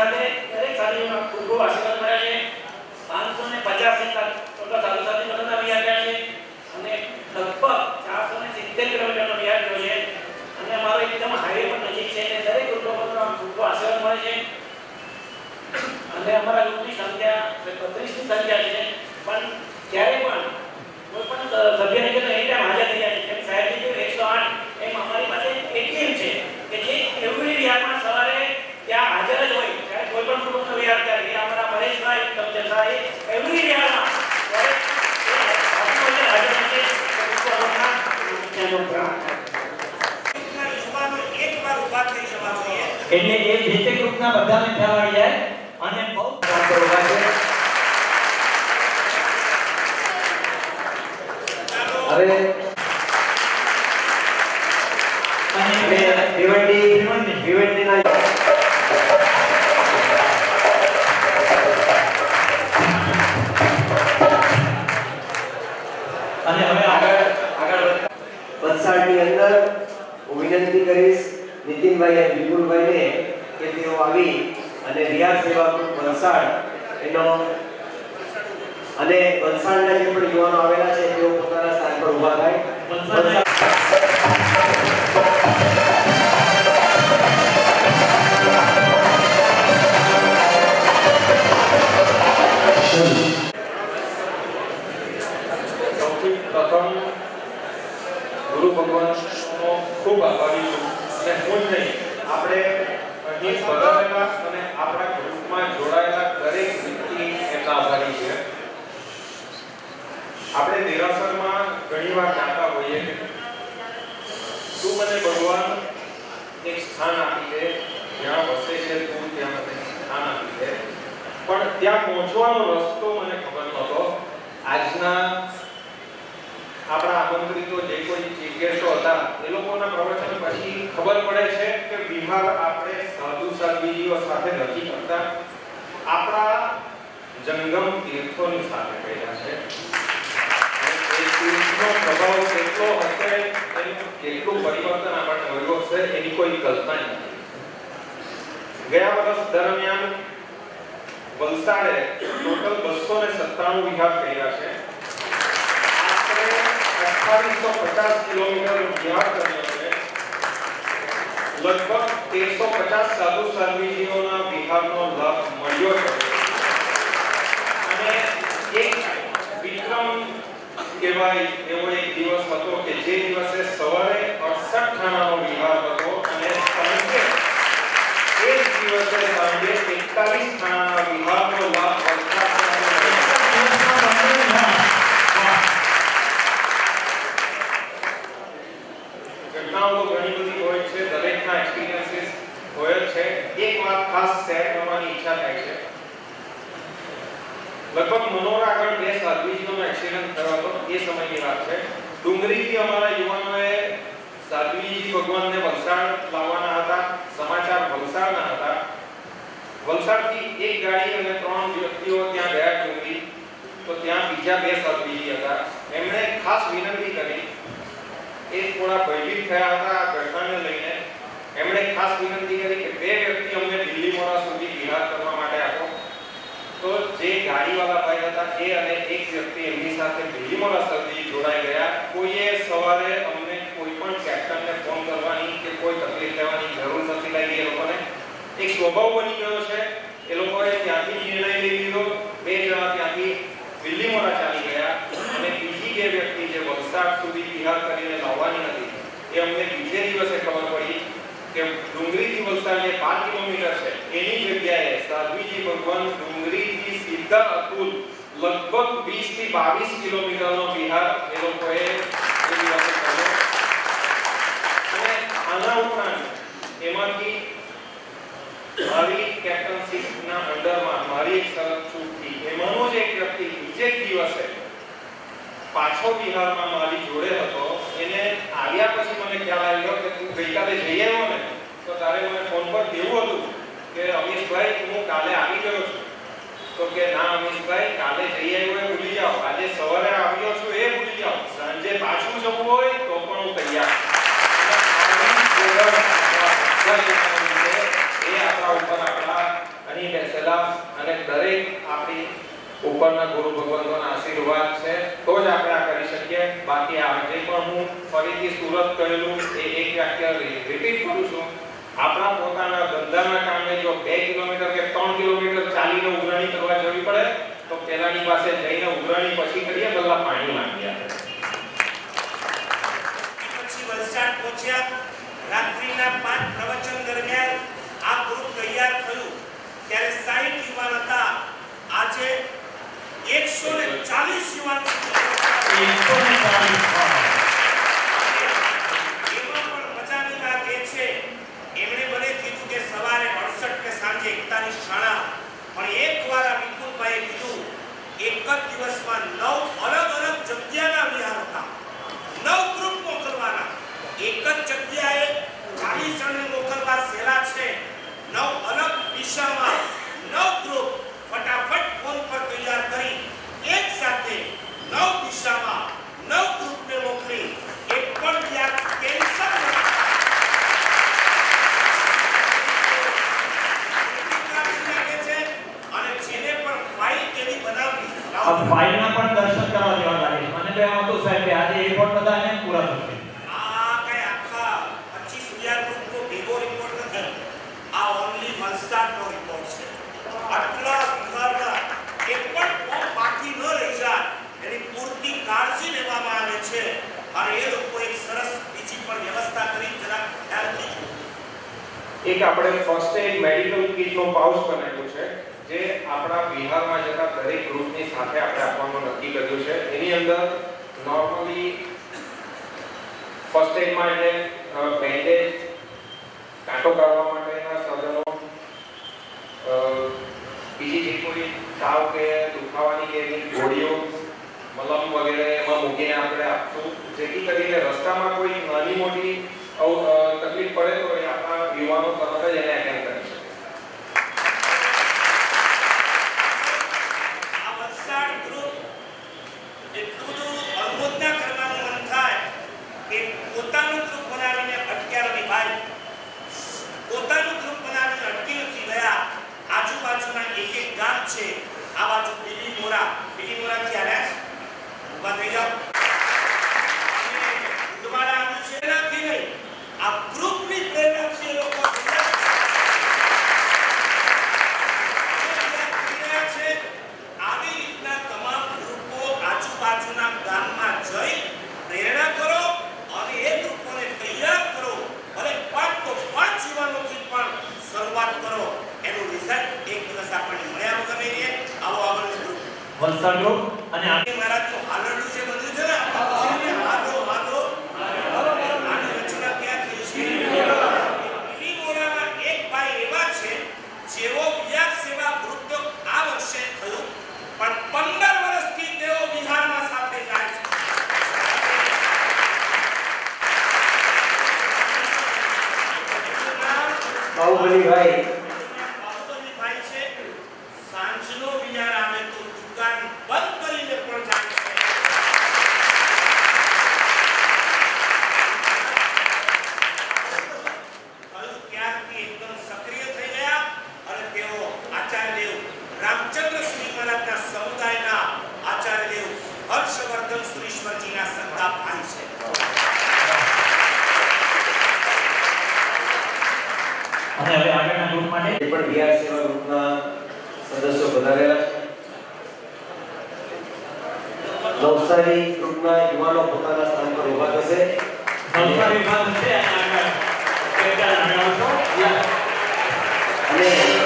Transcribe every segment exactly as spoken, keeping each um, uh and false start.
સાથે દરેક સાધુઓના ખૂબ ખૂબ આશીર્વાદ મળ્યા છે. પાંચસો ને પચાસ ટકા સાધુ સાથી બધા વિહાર ગયા છે અને લગભગ ચારસો ને સિત્તેર કિલોમીટરનો વિહાર ગયો છે અને અમારો એકદમ હાઈવે પર નજીક છે અને દરેક ગ્રુપોનો ખૂબ ખૂબ આશીર્વાદ મળે છે. અને અમારા ગ્રુપની સંખ્યા બત્રીસ ની સંખ્યા છે પણ ક્યારે પણ કોઈ પણ સભ્યને કે એની ટાઈમ હાજર થઈ જાય છે. સાહેબની જે એકસો આઠ એમ અમારી પાસે એટીએમ છે કે જે એવરી વિહારમાં સવારે ત્યાં હાજર જ હોય. ચાહે કોઈ પણ ગ્રુપનો વિહાર થાય એ અમારા મહેશભાઈ તમજર સાહેબ એવરી વિહારમાં ત્યારે હાજર છે. એટલે એ જે તે ગ્રુપના બધાને ખ્યાલ આવી જાય અને બહુ ઉભા છે. હવે અને ભીવંડી ભીવંડી ભીવંડીના અને હવે આગળ આગળ વલસાડની અંદર હું વિનંતી કરીશ નીતિનભાઈ અને વિપુલભાઈને કે તેઓ આવી અને રિયાઝ સેવા ગ્રુપ વલસાડ એનો અને વલસાડના જે પણ યુવાનો આવેલા છે તેઓ પોતાના સ્થાન પર ઊભા થાય. સૌથી પ્રથમ ગુરુ ભગવાનનો ખૂબ આભારી છું અને હું જ નહીં આપણે અહીં પધારેલા અને આપણા ગ્રુપમાં જોડાયેલા દરેક વ્યક્તિ એમના આભારી છે. આપણે નિરાશરમાં ઘણીવાર જાણતા હોઈએ કે તું મને ભગવાન એક સ્થાન આપી દે, જ્યાં વસે છે તું ત્યાં મને સ્થાન આપી દે, પણ ત્યાં પહોંચવાનો રસ્તો મને ખબર નહોતો. આજના આપણા આમંત્રિતો જે કોઈ ચીફ ગેસ્ટો હતા એ લોકોના પ્રવચન પછી ખબર પડે છે કે બિહાર આપણે સાધુ સાધ્વીજીઓ સાથે નથી કરતા, આપણા જંગમ તીર્થોની સાથે કર્યા છે. તીર્થનો પ્રભાવ કેટલો હશે, એનું કેટલું પરિવર્તન આપણને મળ્યું હશે એની કોઈ કલ્પના નથી. ગયા વર્ષ દરમિયાન વલસાડે ટોટલ બસો ને સત્તાણું વિહાર કર્યા છે. આશરે અઠ્ઠાવીસો પચાસ કિલોમીટર વિહાર કર્યો છે. લગભગ તેરસો પચાસ સાધુ સાધ્વીજીઓના વિહારનો લાભ મળ્યો છે. અને એક વિક્રમ કહેવાય એવો એક દિવસ હતો કે જે દિવસે સવારે અડસઠ ખાનાનો વિહાર હતો અને સાંજે એ જ દિવસે સાંજે એકતાલીસ ખાનાના વિહારનો લાભ ઘટનાઓ તો ઘણી બધી હોય છે, દરેકના એક્સપિરિયન્સીસ હોય છે. એક વાત ખાસ શેર કરવાની ઈચ્છા થાય છે. લગભગ મનોર આગળ બે સાધ્વીજીનો એક્સિડન્ટ થયો હતો. એ સમયની વાત છે. ડુંગરીથી અમારા યુવાનોએ સાધ્વીજી ભગવાનને વલસાડ લાવવાના હતા. સમાચાર વલસાડના હતા. વલસાડથી એક ગાડી અને ત્રણ વ્યક્તિઓ ત્યાં ગયા ડુંગરી. તો ત્યાં બીજા બે સાધ્વીજી હતા. એમણે ખાસ વિનંતી કરી. એ થોડા ભયભીત થયા હતા આ ઘટનાને લઈને. એમણે ખાસ વિનંતી કરી કે બે વ્યક્તિ અમને દિલ્હી મોરા સુધી વિહાર કરવા માટે આપો. તો જે ગાડીવાળા ભાઈ હતા એ અને એક વ્યક્તિ એમની સાથે દિલ્હીમાં સુધી જોડાઈ ગયા. કોઈએ સવારે અમને કોઈ પણ કેપ્ટનને ફોન કરવાની કે કોઈ તકલીફ લેવાની જરૂર નથી લાગી. એ લોકોને એક સ્વભાવ બની ગયો છે. એ લોકોએ ત્યાંથી નિર્ણય લઈ લીધો. બે જણા ત્યાંથી દિલ્હીમાં ચાલી ગયા અને બીજી બે વ્યક્તિ જે વલસાડ સુધી વિહાર કરીને લાવવાની હતી એ અમને બીજે દિવસે ખબર પડી કે ડુંગરીથી વલસાડ જે પાંચ કિલોમીટર છે એની જગ્યાએ સાધ્વીજી ભગવાન ડુંગરીથી સીધા અતુલ લગભગ વીસ થી બાવીસ કિલોમીટરનો વિહાર એ લોકોએ એ દિવસે કર્યો. અને આના ઉપરાંત એમાંથી મારી કેપ્ટનશીપના અંડરમાં મારી એક શરત છૂટતી. એમાંનો જ એક વ્યક્તિ બીજે દિવસે પાછો બિહારમાં મારી જોડે હતો. એને આવ્યા પછી મને ખ્યાલ આવ્યો કે તું ગઈકાલે જઈ આવ્યો ને, તો તારે મને ફોન પર કેવું હતું કે અમીશભાઈ હું કાલે આવી ગયો છું. તો કે ના અમીશભાઈ, કાલે જઈ આવ્યો એ ભૂલી જાઓ, આજે સવારે આવ્યો છું એ ભૂલી જાઓ, સાંજે પાછું જવું હોય તો પણ હું તૈયાર. એ આપણા ઉપર આપણા અને ઉપરના ગુરુ ભગવંતોના આશીર્વાદ છે તો જ આપણે આ કરી શકીએ. બાકી આજે પણ હું ફરીથી સુરત કહેલું એ એક વાક્ય રિપીટ કરું છું. આપણા પોતાના ધંધાના કામે જો બે કિલોમીટર કે ત્રણ કિલોમીટર ચાલીને ઉઘરાણી કરવા જવી પડે તો પેલાની પાસે જઈને ઉઘરાણી પછી કરીએ પહેલા પાણી માંગી આપે. પછી વલસાડ પહોંચ્યા. રાત્રિના પાંચ પ્રવચન દરમિયાન આ ગ્રુપ તૈયાર થયું ત્યારે સાઠ યુવાન હતા. આજે એકસો ચાલીસ યુવાન એકસો ચાલીસ. એમાં પણ મજાની વાત એ છે એમણે મને કીધું કે સવારે અડસઠ કે સાંજે એકતાલીસ શાળા, પણ એક વાર આ વિપુલભાઈએ કીધું એક જ દિવસમાં નવ અલગ અલગ જગ્યાના વિહાર હતા. નવ ગ્રુપ મોકલવાના. એક જ જગ્યાએ ચાલીસ જણને મોકલવા સહેલા છે. નવ અલગ દિશામાં નવ ગ્રુપ ફટાફટ ફોન પર તૈયાર કરી એક સાથે નવ દિશામાં નવ ગ્રુપને મોકલી એક પણ યાદ કેન્સલ અને જેને પણ ફાઇલ કેવી બનાવવી આ ફાઇલના પણ દર્શન કરવા જેવા લાગે છે. મને તો એમ હતું સાહેબ કે આજે એ પણ બધા એમ પૂરા થશે. આ કઈ આખા પચીસ હજાર ગ્રુપનો ભેગો રિપોર્ટ નથી. આ ઓનલી વલસાડનો રિપોર્ટ છે. આટલા વિભાગના એક પણ ફોર્મ બાકી ન રહી જાય એની પૂરતી કાળજી લેવામાં આવે છે. અને એ લોકો એક સરસ બીજી પણ વ્યવસ્થા કરી જરા ખ્યાલથી. એક આપણે ફર્સ્ટ એડ મેડિકલ કિટનો પાઉચ બનાવ્યો છે જે આપણા બિહારમાં જતા દરેક ગ્રુપની સાથે આપણે આપવાનું નક્કી કર્યું છે. એની અંદર નોર્મલી ફર્સ્ટ એડમાં એટલે બેન્ડેજ, કાંટો કાઢવા માટેના સાધનો, બીજી જે કોઈ તાવ કે દુખાવાની કે એની ગોળીઓ, મલમ વગેરે એમાં મૂકીને આપણે આપશું જેથી કરીને રસ્તામાં કોઈ નાની મોટી તકલીફ પડે તો એ આપણા યુવાનો તરત જ એને એટેન્ડ કરી શકે. આ વલસાડ ગ્રુપ એટલું અનુમોદના કરવાનું મન થાય કે પોતાનું ગ્રુપ બનાવીને અટક્યા રવિ ભાઈ. પોતાનું ગ્રુપ બનાવીને અટકી નથી ગયા. આજુબાજુના એક એક ગામ છે. આ બાજુ બિલી મોરા, બિલી મોરાથી આવ્યા છે. ઉભા થઈ જાઓ. ઉદવાડા આવ્યું છે નથી નહીં. આ ગ્રુપની પ્રેરણાથી એ લોકો આવી રીતના તમામ ગ્રુપો આજુબાજુના ગામમાં જઈ પ્રેરણા કરો અને એ ગ્રુપોને તૈયાર કરો. અને પાંચ તો પાંચ યુવાનોથી પણ શરૂઆત કરો. એનું રિઝલ્ટ એક દિવસ આપણને મળ્યા વગર નહીં રહે. આવો આગળનું ગ્રુપ વલસાડ ગ્રુપ અને આજે મારા તો હાલડું છે બધું છે ને આપણે હાલો હાલો આની રચના ક્યાં થઈ છે? બિલી મોરામાં એક ભાઈ એવા છે જેઓ વિહાર સેવા ગ્રુપ તો આ વર્ષે થયું પણ પંદર વર્ષથી તેઓ બિહારમાં સાથે જાય છે. બાહુબલી ભાઈ બાહુબલી ભાઈ છે. સાંજનો વિહાર આવે તો દુકાન બંધ કરીને પણ જાય છે. હજુ ત્યારથી એકદમ સક્રિય થઈ ગયા અને તેઓ આચાર્ય દેવ રામચંદ્ર શ્રી મહારાજના સમુદાયના આચાર્ય દેવ હર્ષવર્ધન સુરેશ્વરજીના સંતાપ ભાઈ છે. અને હવે આગળના ગ્રુપ માટે એ પણ બિહાર સેવા ગ્રુપના સદસ્યો વધારેલા છે. નવસારી ગ્રુપના યુવાનો પોતાના સ્થાન પર ઊભા થશે. નવસારી વિભાગ છે અને આગળ એકદમ આગળ આવશો. અને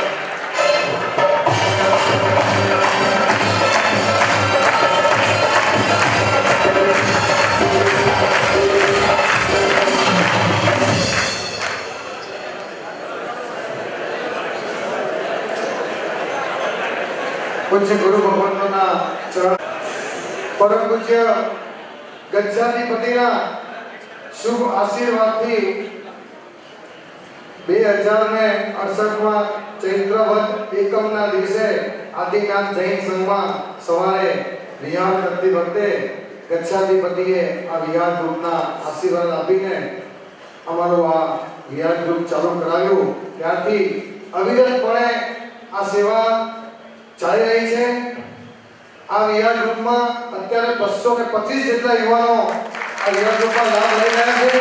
પૂજ્ય ગુરુ ભગવંતોના ચરણ પરમ પૂજ્ય ગચ્છાધિપતિના શુભ આશીર્વાદથી બે હજાર અડસઠ માં ચૈત્રવદ એકમના દિવસે આદિનાથ જૈન સંઘમાં સવારે વિહાર કરતી વખતે ગચ્છાધિપતિએ આ વિહાર ગ્રુપના આશીર્વાદ આપીને અમારું આ વિહાર ગ્રુપ ચાલુ કરાવ્યું. ત્યારથી અવિરતપણે આ સેવા ચાલી રહી છે આ વિહાર ગ્રુપમાં અત્યારે બસો ને પચીસ જેટલા યુવાનો આ વિહાર ગ્રુપમાં લાભ લઈ રહ્યા છે.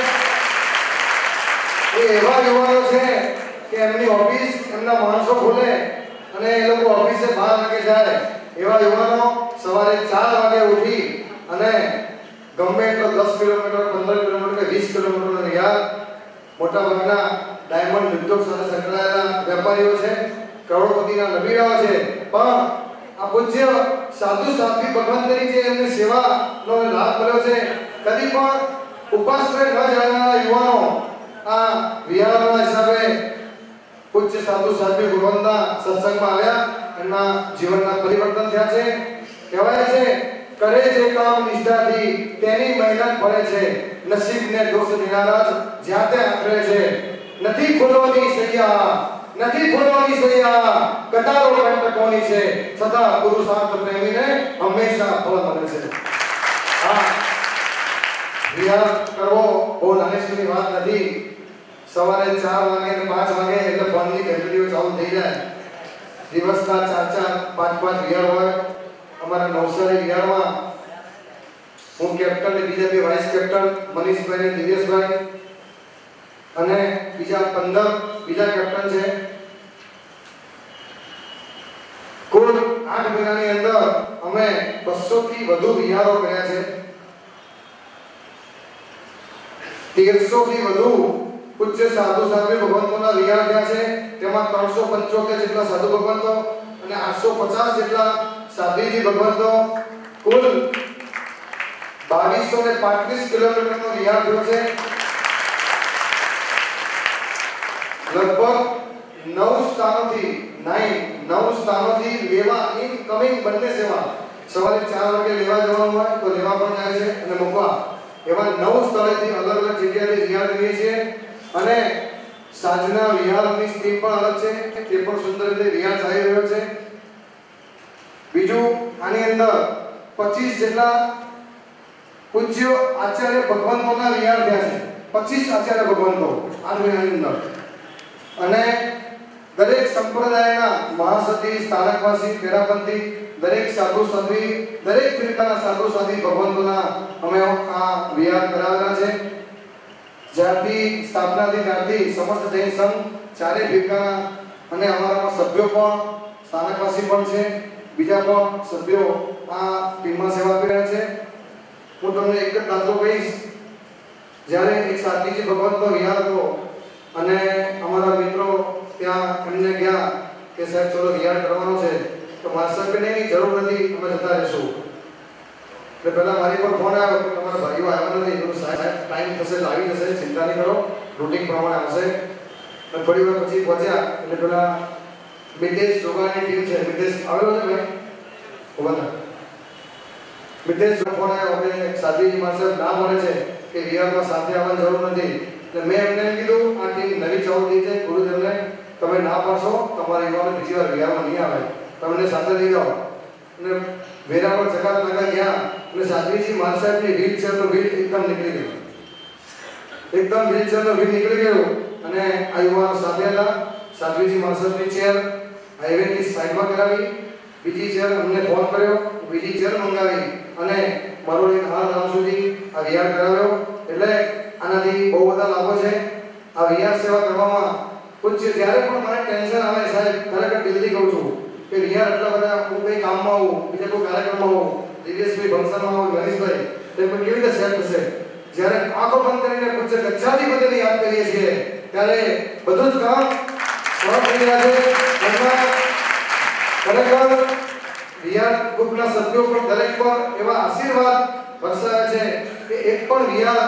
એ એવા યુવાનો છે કે એમની ઓફિસ એમના માણસો ખોલે અને એ લોકો ઓફિસે બાર વાગે જાય. એવા યુવાનો સવારે ચાર વાગે ઉઠી અને ગમે એટલો દસ કિલોમીટર પંદર કિલોમીટર કે વીસ કિલોમીટરનો રિયાઝ, મોટા ભાગના ડાયમંડ ઉદ્યોગ સાથે સંકળાયેલા વેપારીઓ છે, કરોડપતિના નબીરાઓ છે, પણ આ પૂજ્ય સાધુ સાધ્વી ભગવંતની જે એમની સેવાનો લાભ મળ્યો છે. કદી પણ ઉપાશ્રય ન જાણનારા યુવાનો આ વિહારના હિસાબે પૂજ્ય સાધુ સાધ્વી ભગવંતના સત્સંગમાં આવ્યા, એમના જીવનના પરિવર્તન થયા છે. કહેવાય છે કરે જે કામ નિષ્ઠાથી તેની મહેનત ફળે છે, નસીબને દોષ દેનારા જ્યાં તે આખરે છે. નથી ખોલવાની સૈયા નથી ખોલવાની સૈયા કતારો કંટકોની છે, છતાં પુરુષાર્થ પ્રેમીને હંમેશા ફળ મળે છે. હા, વિહાર કરવો બહુ નાની વાત નથી. સવારે ચાર વાગે અને પાંચ વાગે એટલે ફોનની ઘંટડીઓ ચાલુ થઈ જાય. દિવસના ચાર ચાર પાંચ પાંચ વિહાર હોય. અમારા નવસારી વિહારમાં હું કેપ્ટન અને બીજા બે વાઇસ કેપ્ટન મનીષભાઈ અને દિવ્યેશભાઈ અને બીજા પંદર બીજા કેપ્ટન છે. કુલ આઠ મહિનાની અંદર અમે બસો થી વધુ વિહારો કર્યા છે. તેરસો થી વધુ પૂજ્ય સાધુ સાધ્વી ભગવંતોના વિહાર થયા છે. તેમાં ત્રણસો પંચોતેર જેટલા સાધુ ભગવંતો અને આઠસો પચાસ જેટલા સાધ્વીજી ભગવંતો. કુલ બાવીસો ને પાંત્રીસ કિલોમીટરનો વિહાર થયો છે. લગભગ નવ સ્થાનોથી નાઇન નવ સ્થાનોથી લેવા ઇનકમિંગ બંને સેવા. સવારે ચાર વાગે લેવા જવાનું હોય તો લેવા પણ જાય છે અને મૂકવા. એવા નવ સ્થળેથી અલગ અલગ જગ્યાએથી વિહાર કરીએ છીએ. અને સાંજના વિહારની સ્કીમ પણ અલગ છે, તે પણ સુંદર રીતે વિહાર ચાલી રહ્યો છે. બીજું, આની અંદર પચીસ જેટલા પૂજ્ય આચાર્ય ભગવંતોના વિહાર થયા છે. પચીસ આચાર્ય ભગવંતો આ મહિનાની અંદર. અને દરેક સંપ્રદાયના મહાસતી, સ્થાનકવાસી, પેરાપંથી, દરેક સાધુ સાધ્વી, દરેક ફિરકાના સાધુ સાધ્વી ભગવંતોના અમે આ વિહાર કરાવેલા છે. જ્યારથી સ્થાપનાથી ત્યારથી સમસ્ત જૈન સંઘ ચારે ફિરકાના અને અમારામાં સભ્યો પણ સ્થાનકવાસી પણ છે, બીજા પણ સભ્યો આ ટીમમાં સેવા કરી રહ્યા છે. હું તમને એક જ દાખલો કહીશ. જ્યારે એક સાધ્વીજી ભગવંતનો વિહાર હતો અને અમારા મિત્રો ત્યાં એમને ગયા કે સાહેબ ચલો વિહાર કરવાનો છે, તો માસ્ટર કે નહીં જરૂર નથી, અમે જતા રહીશું. એટલે પહેલા મારી પર ફોન આવ્યો કે તમારા ભાઈઓ આવ્યા નથી. તો સાહેબ ટાઈમ થશે એટલે આવી જશે, ચિંતા નહીં કરો, રૂટિન પ્રમાણે આવશે. અને થોડી વાર પછી પહોંચ્યા એટલે પેલા મિતેશ જોગાની ટીમ છે, મિતેશ આવેલો છે ભાઈ ઉભા. મિતેશ ફોન આવ્યો કે સાધ્વીજી માસ્ટર ના મળે છે કે વિહારમાં સાથે આવવાની જરૂર નથી. એટલે મેં એમને એમ કીધું આ ટીમ નવી ચાલુ થઈ છે, ગુરુદેવને તમે ના પાડશો, તમારી યુવાનો બીજી વાર વિહારમાં નહીં આવે, તમને સાથે લઈ જાઓ. અને વેરા પર જગત નગર ગયા એટલે સાધ્વીજી મહાસાહેબની વ્હીલ ચેરનો વ્હીલ એકદમ નીકળી ગયો. એકદમ વ્હીલ ચેરનો વ્હીલ નીકળી ગયો અને આ યુવાનો સાથે હતા. સાધ્વીજી મહાસાહેબની ચેર હાઈવેની સાઈડમાં કરાવી, બીજી ચેર અમને ફોન કર્યો, બીજી ચેર મંગાવી અને મરોડી હાલ ગામ સુધી આ વિહાર કરાવ્યો. એટલે આનાથી બહુ બધા લાભો છે. આ વિહાર સેવા કરવામાં પૂછ્ય જ્યારે પણ મને ટેન્શન આવે સાહેબ, ખરેખર દિલથી કહું છું કે વિહાર એટલા બધા હું કંઈ કામમાં આવું, બીજા કોઈ કાર્યક્રમમાં આવું, દિવ્યેશભાઈ ફંક્શનમાં આવું, ગણેશભાઈ તો પણ કેવી રીતે સેટ થશે. જ્યારે આંખો બંધ કરીને પૂછ્ય ગચ્છાધિપતિને યાદ કરીએ છીએ ત્યારે બધું જ કામ સરળ થઈ રહ્યા છે. એમાં ખરેખર વિહાર ગ્રુપના સભ્યો પણ દરેક પર એવા આશીર્વાદ વરસાવે છે કે એક પણ વિહાર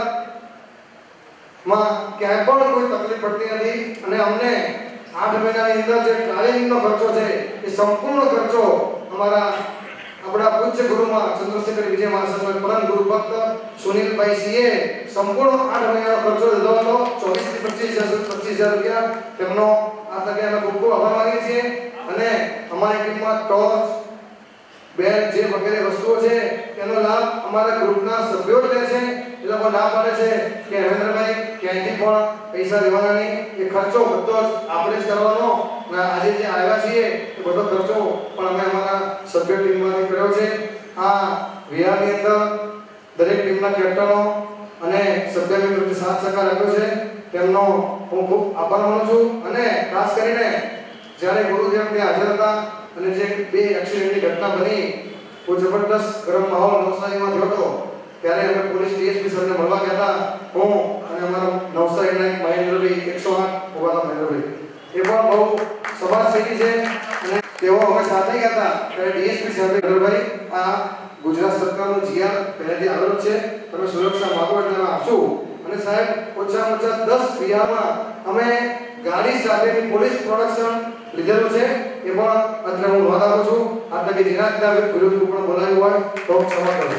માં ક્યાંય પણ કોઈ તકલીફ પડતી નથી. અને અમને આઠ મહિનાની અંદર જે ટ્રાવેલિંગનો ખર્ચો છે એ સંપૂર્ણ ખર્ચો અમારા આપણા પૂજ્ય ગુરુમાં ચંદ્રશેખર વિજય મહારાજ પરમ ગુરુ ભક્ત સુનિલભાઈ સીએ સંપૂર્ણ આઠ મહિનાનો ખર્ચો લીધો હતો. ચોવીસ થી પચીસ હજાર પચીસ હજાર રૂપિયા તેમનો આ તકે અમે ખૂબ ખૂબ આભાર માનીએ છીએ. અને અમારી ટીમમાં ટોર્ચ, બેગ જે વગેરે વસ્તુઓ છે તેનો લાભ અમારા ગ્રુપના સભ્યો લે છે. એ લોકો ના પાડે છે કે હરેન્દ્રભાઈ ક્યાંયથી પણ પૈસા લેવાના નહીં, એ ખર્ચો બધો જ આપણે જ કરવાનો. અને આજે જે આવ્યા છીએ એ બધો ખર્ચો પણ અમે અમારા સભ્ય ટીમમાંથી કર્યો છે. આ વિહારની અંદર દરેક ટીમના કેપ્ટનો અને સભ્ય મિત્રોથી સાથ સહકાર આપ્યો છે તેમનો હું ખૂબ આભાર માનું છું અને ખાસ કરીને જ્યારે ગુરુદેવ ત્યાં હાજર હતા અને જે બે એક્સિડન્ટની ઘટના બની કોઈ જબરદસ્ત ગરમ માહોલ નવસારીમાં થયો હતો ત્યારે અમે પોલીસ ડીએસપી સરને મળવા ગયા હતા હું અને અમારા નવસારીના એક મહેન્દ્રભાઈ એકસો આઠ ઉભાતા મહેન્દ્રભાઈ એ પણ બહુ સમાજસેવી છે અને તેઓ અમે સાથે ગયા હતા ત્યારે ડીએસપી સાહેબે મહેન્દ્રભાઈ આ ગુજરાત સરકારનું જીઆર પહેલેથી આવેલું છે તમે સુરક્ષા માગો એટલે અમે આપશું અને સાહેબ ઓછામાં ઓછા દસ વિહારમાં અમે ગાડી સાથેની પોલીસ પ્રોડક્શન લીધેલું છે એ પણ અત્યારે હું નોંધ આપું છું આ તકે જીનાતના વિરુદ્ધ પણ બોલાવ્યું હોય તો ક્ષમા કરજો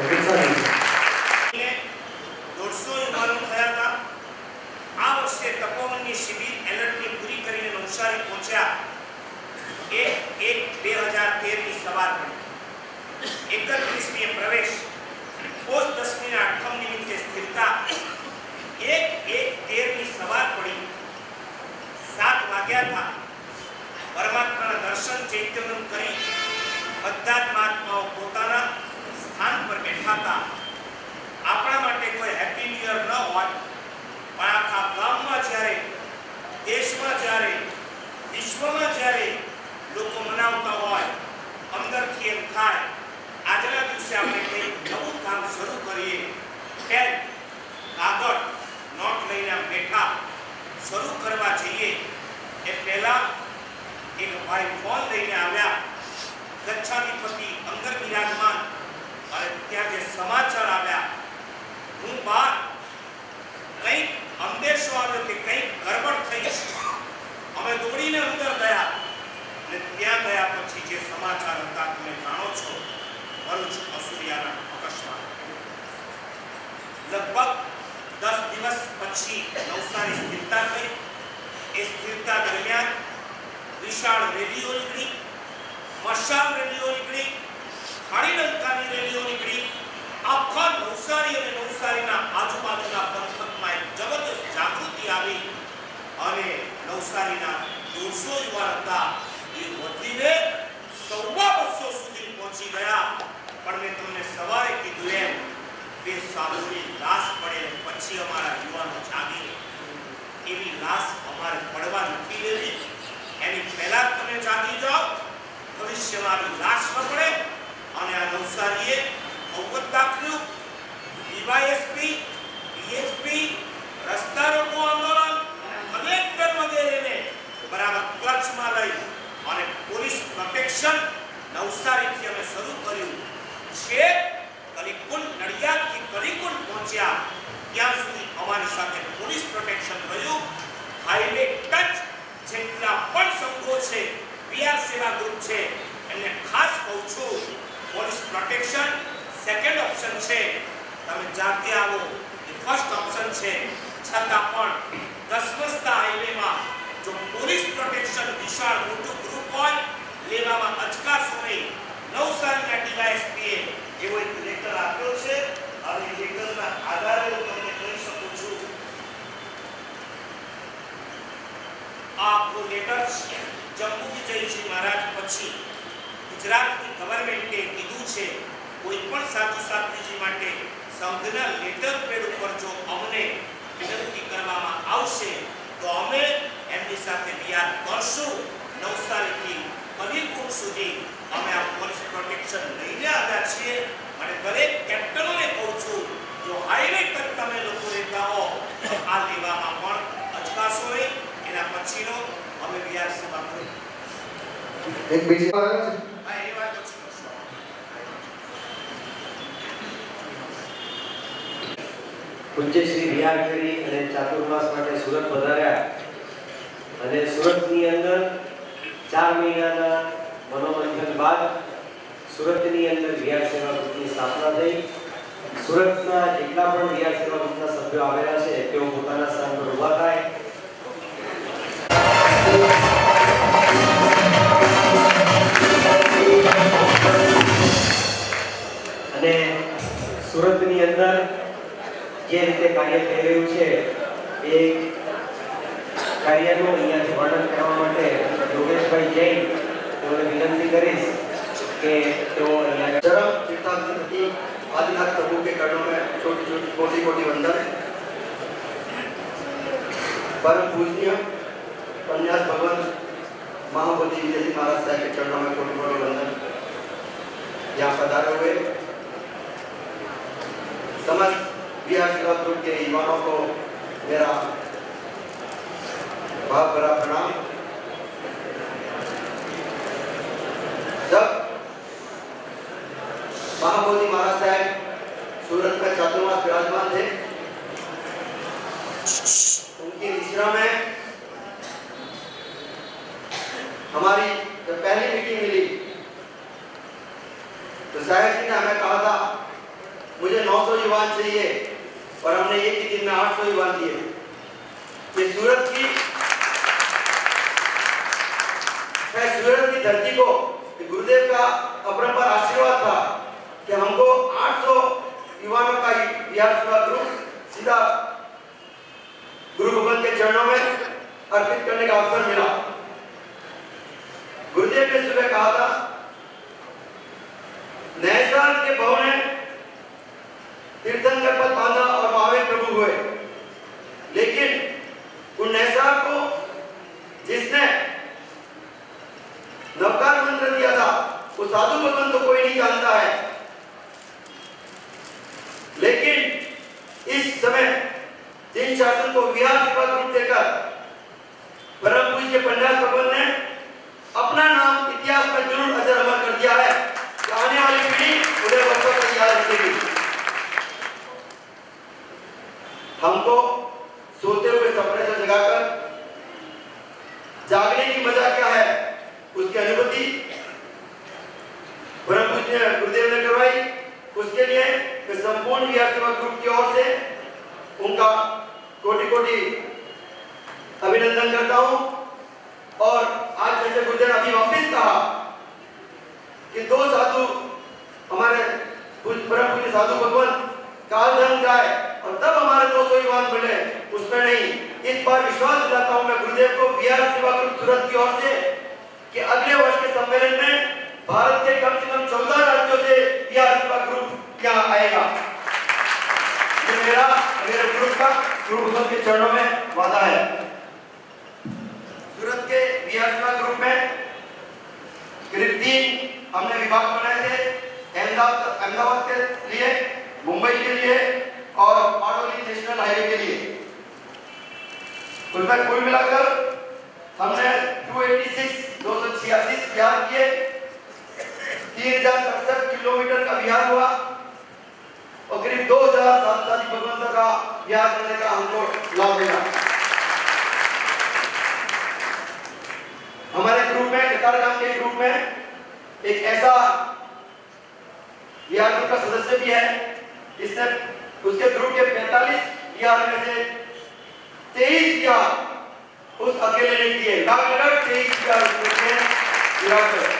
દોઢસો યુવાનો થયા હતા આ વર્ષે તપોવનની શિબિર એલર્ટની પૂરી કરીને નવસારી પહોંચ્યા એક એક બે હજાર તેર ની સવાર પડી એકત્રીસમી પ્રવેશ પોસ્ટ દસમીના આઠમ નિમિત્તે સ્થિરતા એક એક તેર ની સવાર પડી સાત વાગ્યા હતા પરમાત્માના દર્શન ચૈતન્યમ કરી બધા જ મહાત્માઓ પોતાના સ્થાન પર બેઠા હતા આપણા માટે કોઈ હેપી ન્યુ યર ન હોય પણ આખા ગામમાં જ્યારે દેશમાં જ્યારે વિશ્વમાં જ્યારે લોકો મનાવતા હોય અંદરથી એમ થાય આજના દિવસે આપણે કંઈક નવું કામ શરૂ કરીએ પેન કાગળ નોટ લઈને બેઠા શરૂ કરવા જઈએ એ પહેલા એક ભાઈ ફોન લઈને આવ્યા ગચ્છાધિપતિ અંદર બિરાજમાન અને ત્યાં જે સમાચાર આવ્યા હું બહાર કંઈક અંદેશો આવ્યો કે કંઈક ગરબડ થઈ છે અમે દોડીને અંદર ગયા અને ત્યાં ગયા પછી જે સમાચાર હતા તમે જાણો છો ભરૂચ અસુરિયાના અકસ્માત લગભગ દસ દિવસ પછી નવસારી સ્થિરતા થઈ એ સ્થિરતા દરમિયાન વિશાળ રેલીઓ નીકળી મશાલ રેલીઓ નીકળી ખાડીલંકાની રેલીઓ નીકળી આખા નવસારી અને નવસારીના આજુબાજુના પંથકમાં એક જબરદસ્ત જાગૃતિ આવી અને નવસારીના દોઢસો યુવાન હતા એ વધીને સવા બસો સુધી પહોંચી ગયા પણ મેં તમને સવારે કીધું એમ બે સાધુની લાશ પડે પછી અમારા યુવાનો જાગી એવી લાશ અમારે પડવા નથી દેવી એની પહેલા તમે જાગી જાઓ ભવિષ્યમાં લાશ ન પડે અને આ નવસારીએ અવગત દાખવ્યું ડીવાયએસપી ડીએસપી રસ્તા રોકો આંદોલન કલેક્ટર વગેરેને બરાબર કચ્છમાં લઈ અને પોલીસ પ્રોટેક્શન નવસારીથી અમે શરૂ કર્યું છે કલીકુંડ નડિયાદથી કલીકુંડ પહોંચ્યા ત્યાં સુધી અમારી સાથે પોલીસ પ્રોટેક્શન રહ્યું હાઈવે ટચ જેટલા પણ સંઘો છે પીઆર સેવા ગ્રુપ છે એમને ખાસ કહું છું પોલીસ પ્રોટેક્શન સેકન્ડ ઓપ્શન છે તમે જાતે આવો એ ફર્સ્ટ ઓપ્શન છે છતાં પણ દસમસ્તા હાઈવેમાં જો પોલીસ પ્રોટેક્શન વિશાળ મોટું ગ્રુપ હોય લેવામાં અચકાશો નહીં નવસારીના ડીવાયએસપીએ એવો એક લેટર આપ્યો છે અને લેટરના આધારે હું તમને કહી શકું છું આ આપણો લેટર જમ્મુ વિજયજી મહારાજ પછી ગુજરાતની ગવર્મેન્ટે કીધું છે કોઈ પણ સાધુ સાધ્વીજી માટે સંઘના લેટર પેડ ઉપર જો અમને વિનંતી કરવામાં આવશે તો અમે એમની સાથે રિયાદ કરશું નવસારીથી કલીકુંડ સુધી અમે આ પોલીસ પ્રોટેક્શન લઈને આવ્યા છીએ અને દરેક કેપ્ટનોને કહું છું જો હાઈવે તક તમે લોકો રહેતા હો તો આ લેવામાં પણ અચકાશો નહીં એના પછીનો અમે રિયાદ સેવા કરી એક બીજી વાત છે હા એ વાત પછી પૂજ્ય શ્રી વિહાર કરી અને ચાતુર્માસ માટે સુરત વધાર્યા અને સુરતની અંદર ચાર મહિનાના મનોમંથન બાદ સુરતની અંદર વિહાર સેવા ગ્રુપની સ્થાપના થઈ સુરતના જેટલા પણ વિહાર સેવા ગ્રુપના સભ્યો આવેલા છે તેઓ પોતાના સ્થાન પર ઊભા થાય અને સુરતની અંદર જે રીતે કાર્ય થઈ રહ્યું છે એ કાર્યનું અહીંયાથી વર્ણન કરવા માટે યોગેશભાઈ જૈન તેઓને વિનંતી કરીશ કે તેઓ અહીંયા ઝડપ ચિંતા आदिनाथ प्रभु के चरणों में छोटी छोटी कोटि कोटि वंदन। परम पूजनीय कन्यास भगवान महाबोधि विजय जी महाराज साहब के चरणों में कोटि कोटि वंदन। यहाँ पधारे हुए समस्त बिहार सेवा ग्रुप के युवाओं को मेरा भाव भरा प्रणाम। जब महाबोधि महाराज साहब सूरत में चातुर्मास विराजमान थे, उनकी निश्रा में हमारी जब पहली मीटिंग मिली तो साहब जी ने हमें कहा था मुझे नौ सौ युवान चाहिए, और हमने एक ही दिन में आठ सौ युवान दिए। ये सूरत की सूरत की धरती को गुरुदेव का अपरंपार आशीर्वाद था कि हमको आठ सौ युवाओं का बिहार सेवा ग्रुप सीधा गुरु भगवान के चरणों में अर्पित करने का अवसर मिला। गुरुदेव ने सुबह कहा था नए साल के भाव ने तीर्थंकर पद बांधा और महावीर प्रभु हुए, लेकिन उन नए साल को जिसने नवकार मंत्र दिया था वो साधु भगवान तो कोई नहीं जानता है, लेकिन इस समय जिन शासन को बिहार सेवा ग्रुप देकर परम पूज्य पंडित भगवान ने अपना नाम इतिहास में जरूर अजर अमर कर दिया है कि आने वाली पीढ़ी उन्हें वर्षों तक याद रखेगी। हमको सोते हुए सपने से जगाकर जागने की मजा क्या है उसकी अनुभूति परम पूज्य गुरुदेव ने करवाई। उसके लिए मैं संपूर्ण बिहार सेवा ग्रुप की ओर से उनका कोटि कोटि अभिनंदन करता हूं। और आज जैसे गुरुदेव ने अभी वापिस कहा कि दो साधु हमारे परम पूज्य साधु भगवान कालधर्म गाए और तब हमारे दो सौ युवान मिले, उसमें नहीं। इस बार विश्वास दिलाता हूं मैं गुरुदेव को बिहार सेवा ग्रुप सूरत की ओर से कि अगले वर्ष के सम्मेलन में भारत के कम से कम चौदह राज्यों से बिहार सेवा ग्रुप यहाँ आएगा। ये मेरा मेरे ग्रुप का गुरु भगवान के चरणों में वादा है। सूरत के बिहार सेवा ग्रुप में करीब तीन हमने विभाग बनाए थे, अहमदाबाद अहमदाबाद के लिए, मुंबई के लिए और पाडोली नेशनल हाईवे के लिए। उसमें कुल मिलाकर हमने दो सौ छियासी दो सौ छियासी बिहार किए, तीन हजार सड़सठ किलोमीटर का बिहार हुआ और करीब दो हजार सात सौ भगवंतों का बिहार करने का हमको लाभ मिला। हमारे ग्रुप में कतारगाम के ग्रुप में एक ऐसा बिहार ग्रुप का सदस्य भी है, इसने उसके ग्रुप के पैंतालीस बिहार में से तेईस बिहार उस अकेले ने किए, लगभग तेईस बिहार बिहार में।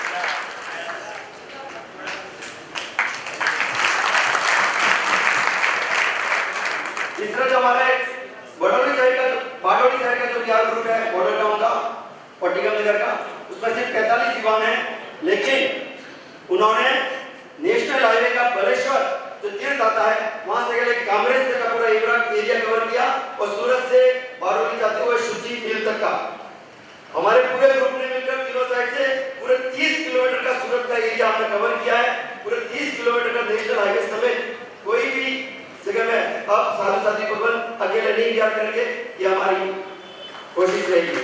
इस तरह जो हमारे बड़ौली साइड का बाडोली साइड का जो बिहार ग्रुप है बॉर्डर टाउन का और टिकम नगर का, उसमें सिर्फ पैंतालीस युवा हैं, लेकिन उन्होंने नेशनल हाईवे का बलेश्वर जो तीर्थ आता है वहां से गए कांग्रेस का पूरा एरिया कवर किया और सूरत से बारौली जाते हुए शुचि मिल तक का हमारे पूरे ग्रुप ने मिलकर तीनों साइड से पूरे तीस किलोमीटर का सूरत का एरिया हमने कवर किया है। पूरे तीस किलोमीटर का नेशनल हाईवे समेत कोई भी जगह में अब साधु साथी भगवान अकेले नहीं बिहार करेंगे, ये हमारी कोशिश रहेगी।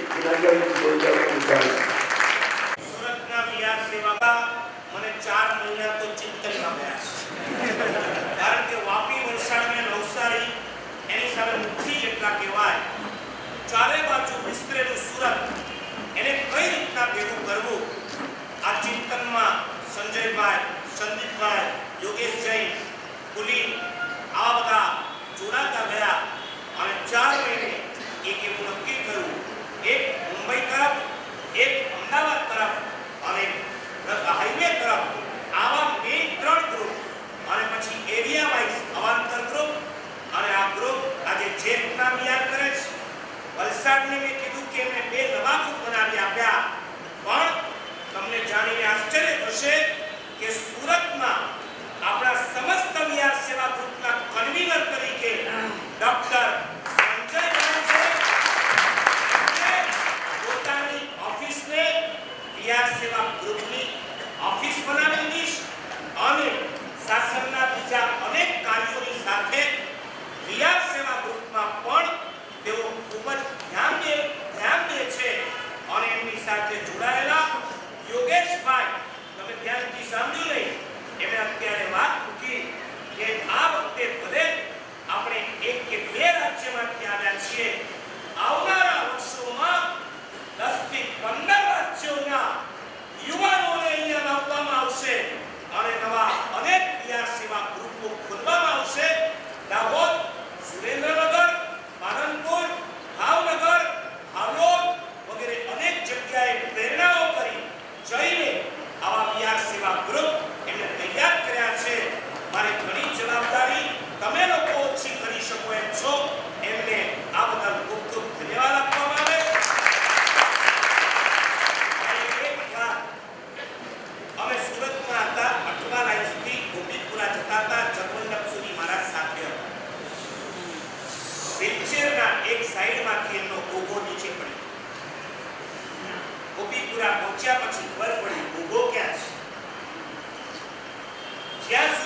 सूरत का बिहार सेवा का मैंने चार महीना तो चिंतन का प्रयास कारण के वापी वलसाड में नवसारी एनी साમે મુઠ્ઠી જેટલા કહેવાય ચારે બાજુ વિસ્તરેલું સુરત એને કઈ રીતના ભેગું કરવું આ ચિંતનમાં સંજયભાઈ, સંદીપભાઈ, યોગેશ જૈન, પુલી આ બધા જોડાતા ગયા અને ચાર મહિને એક એવું નક્કી કર્યું, એક મુંબઈ તરફ, એક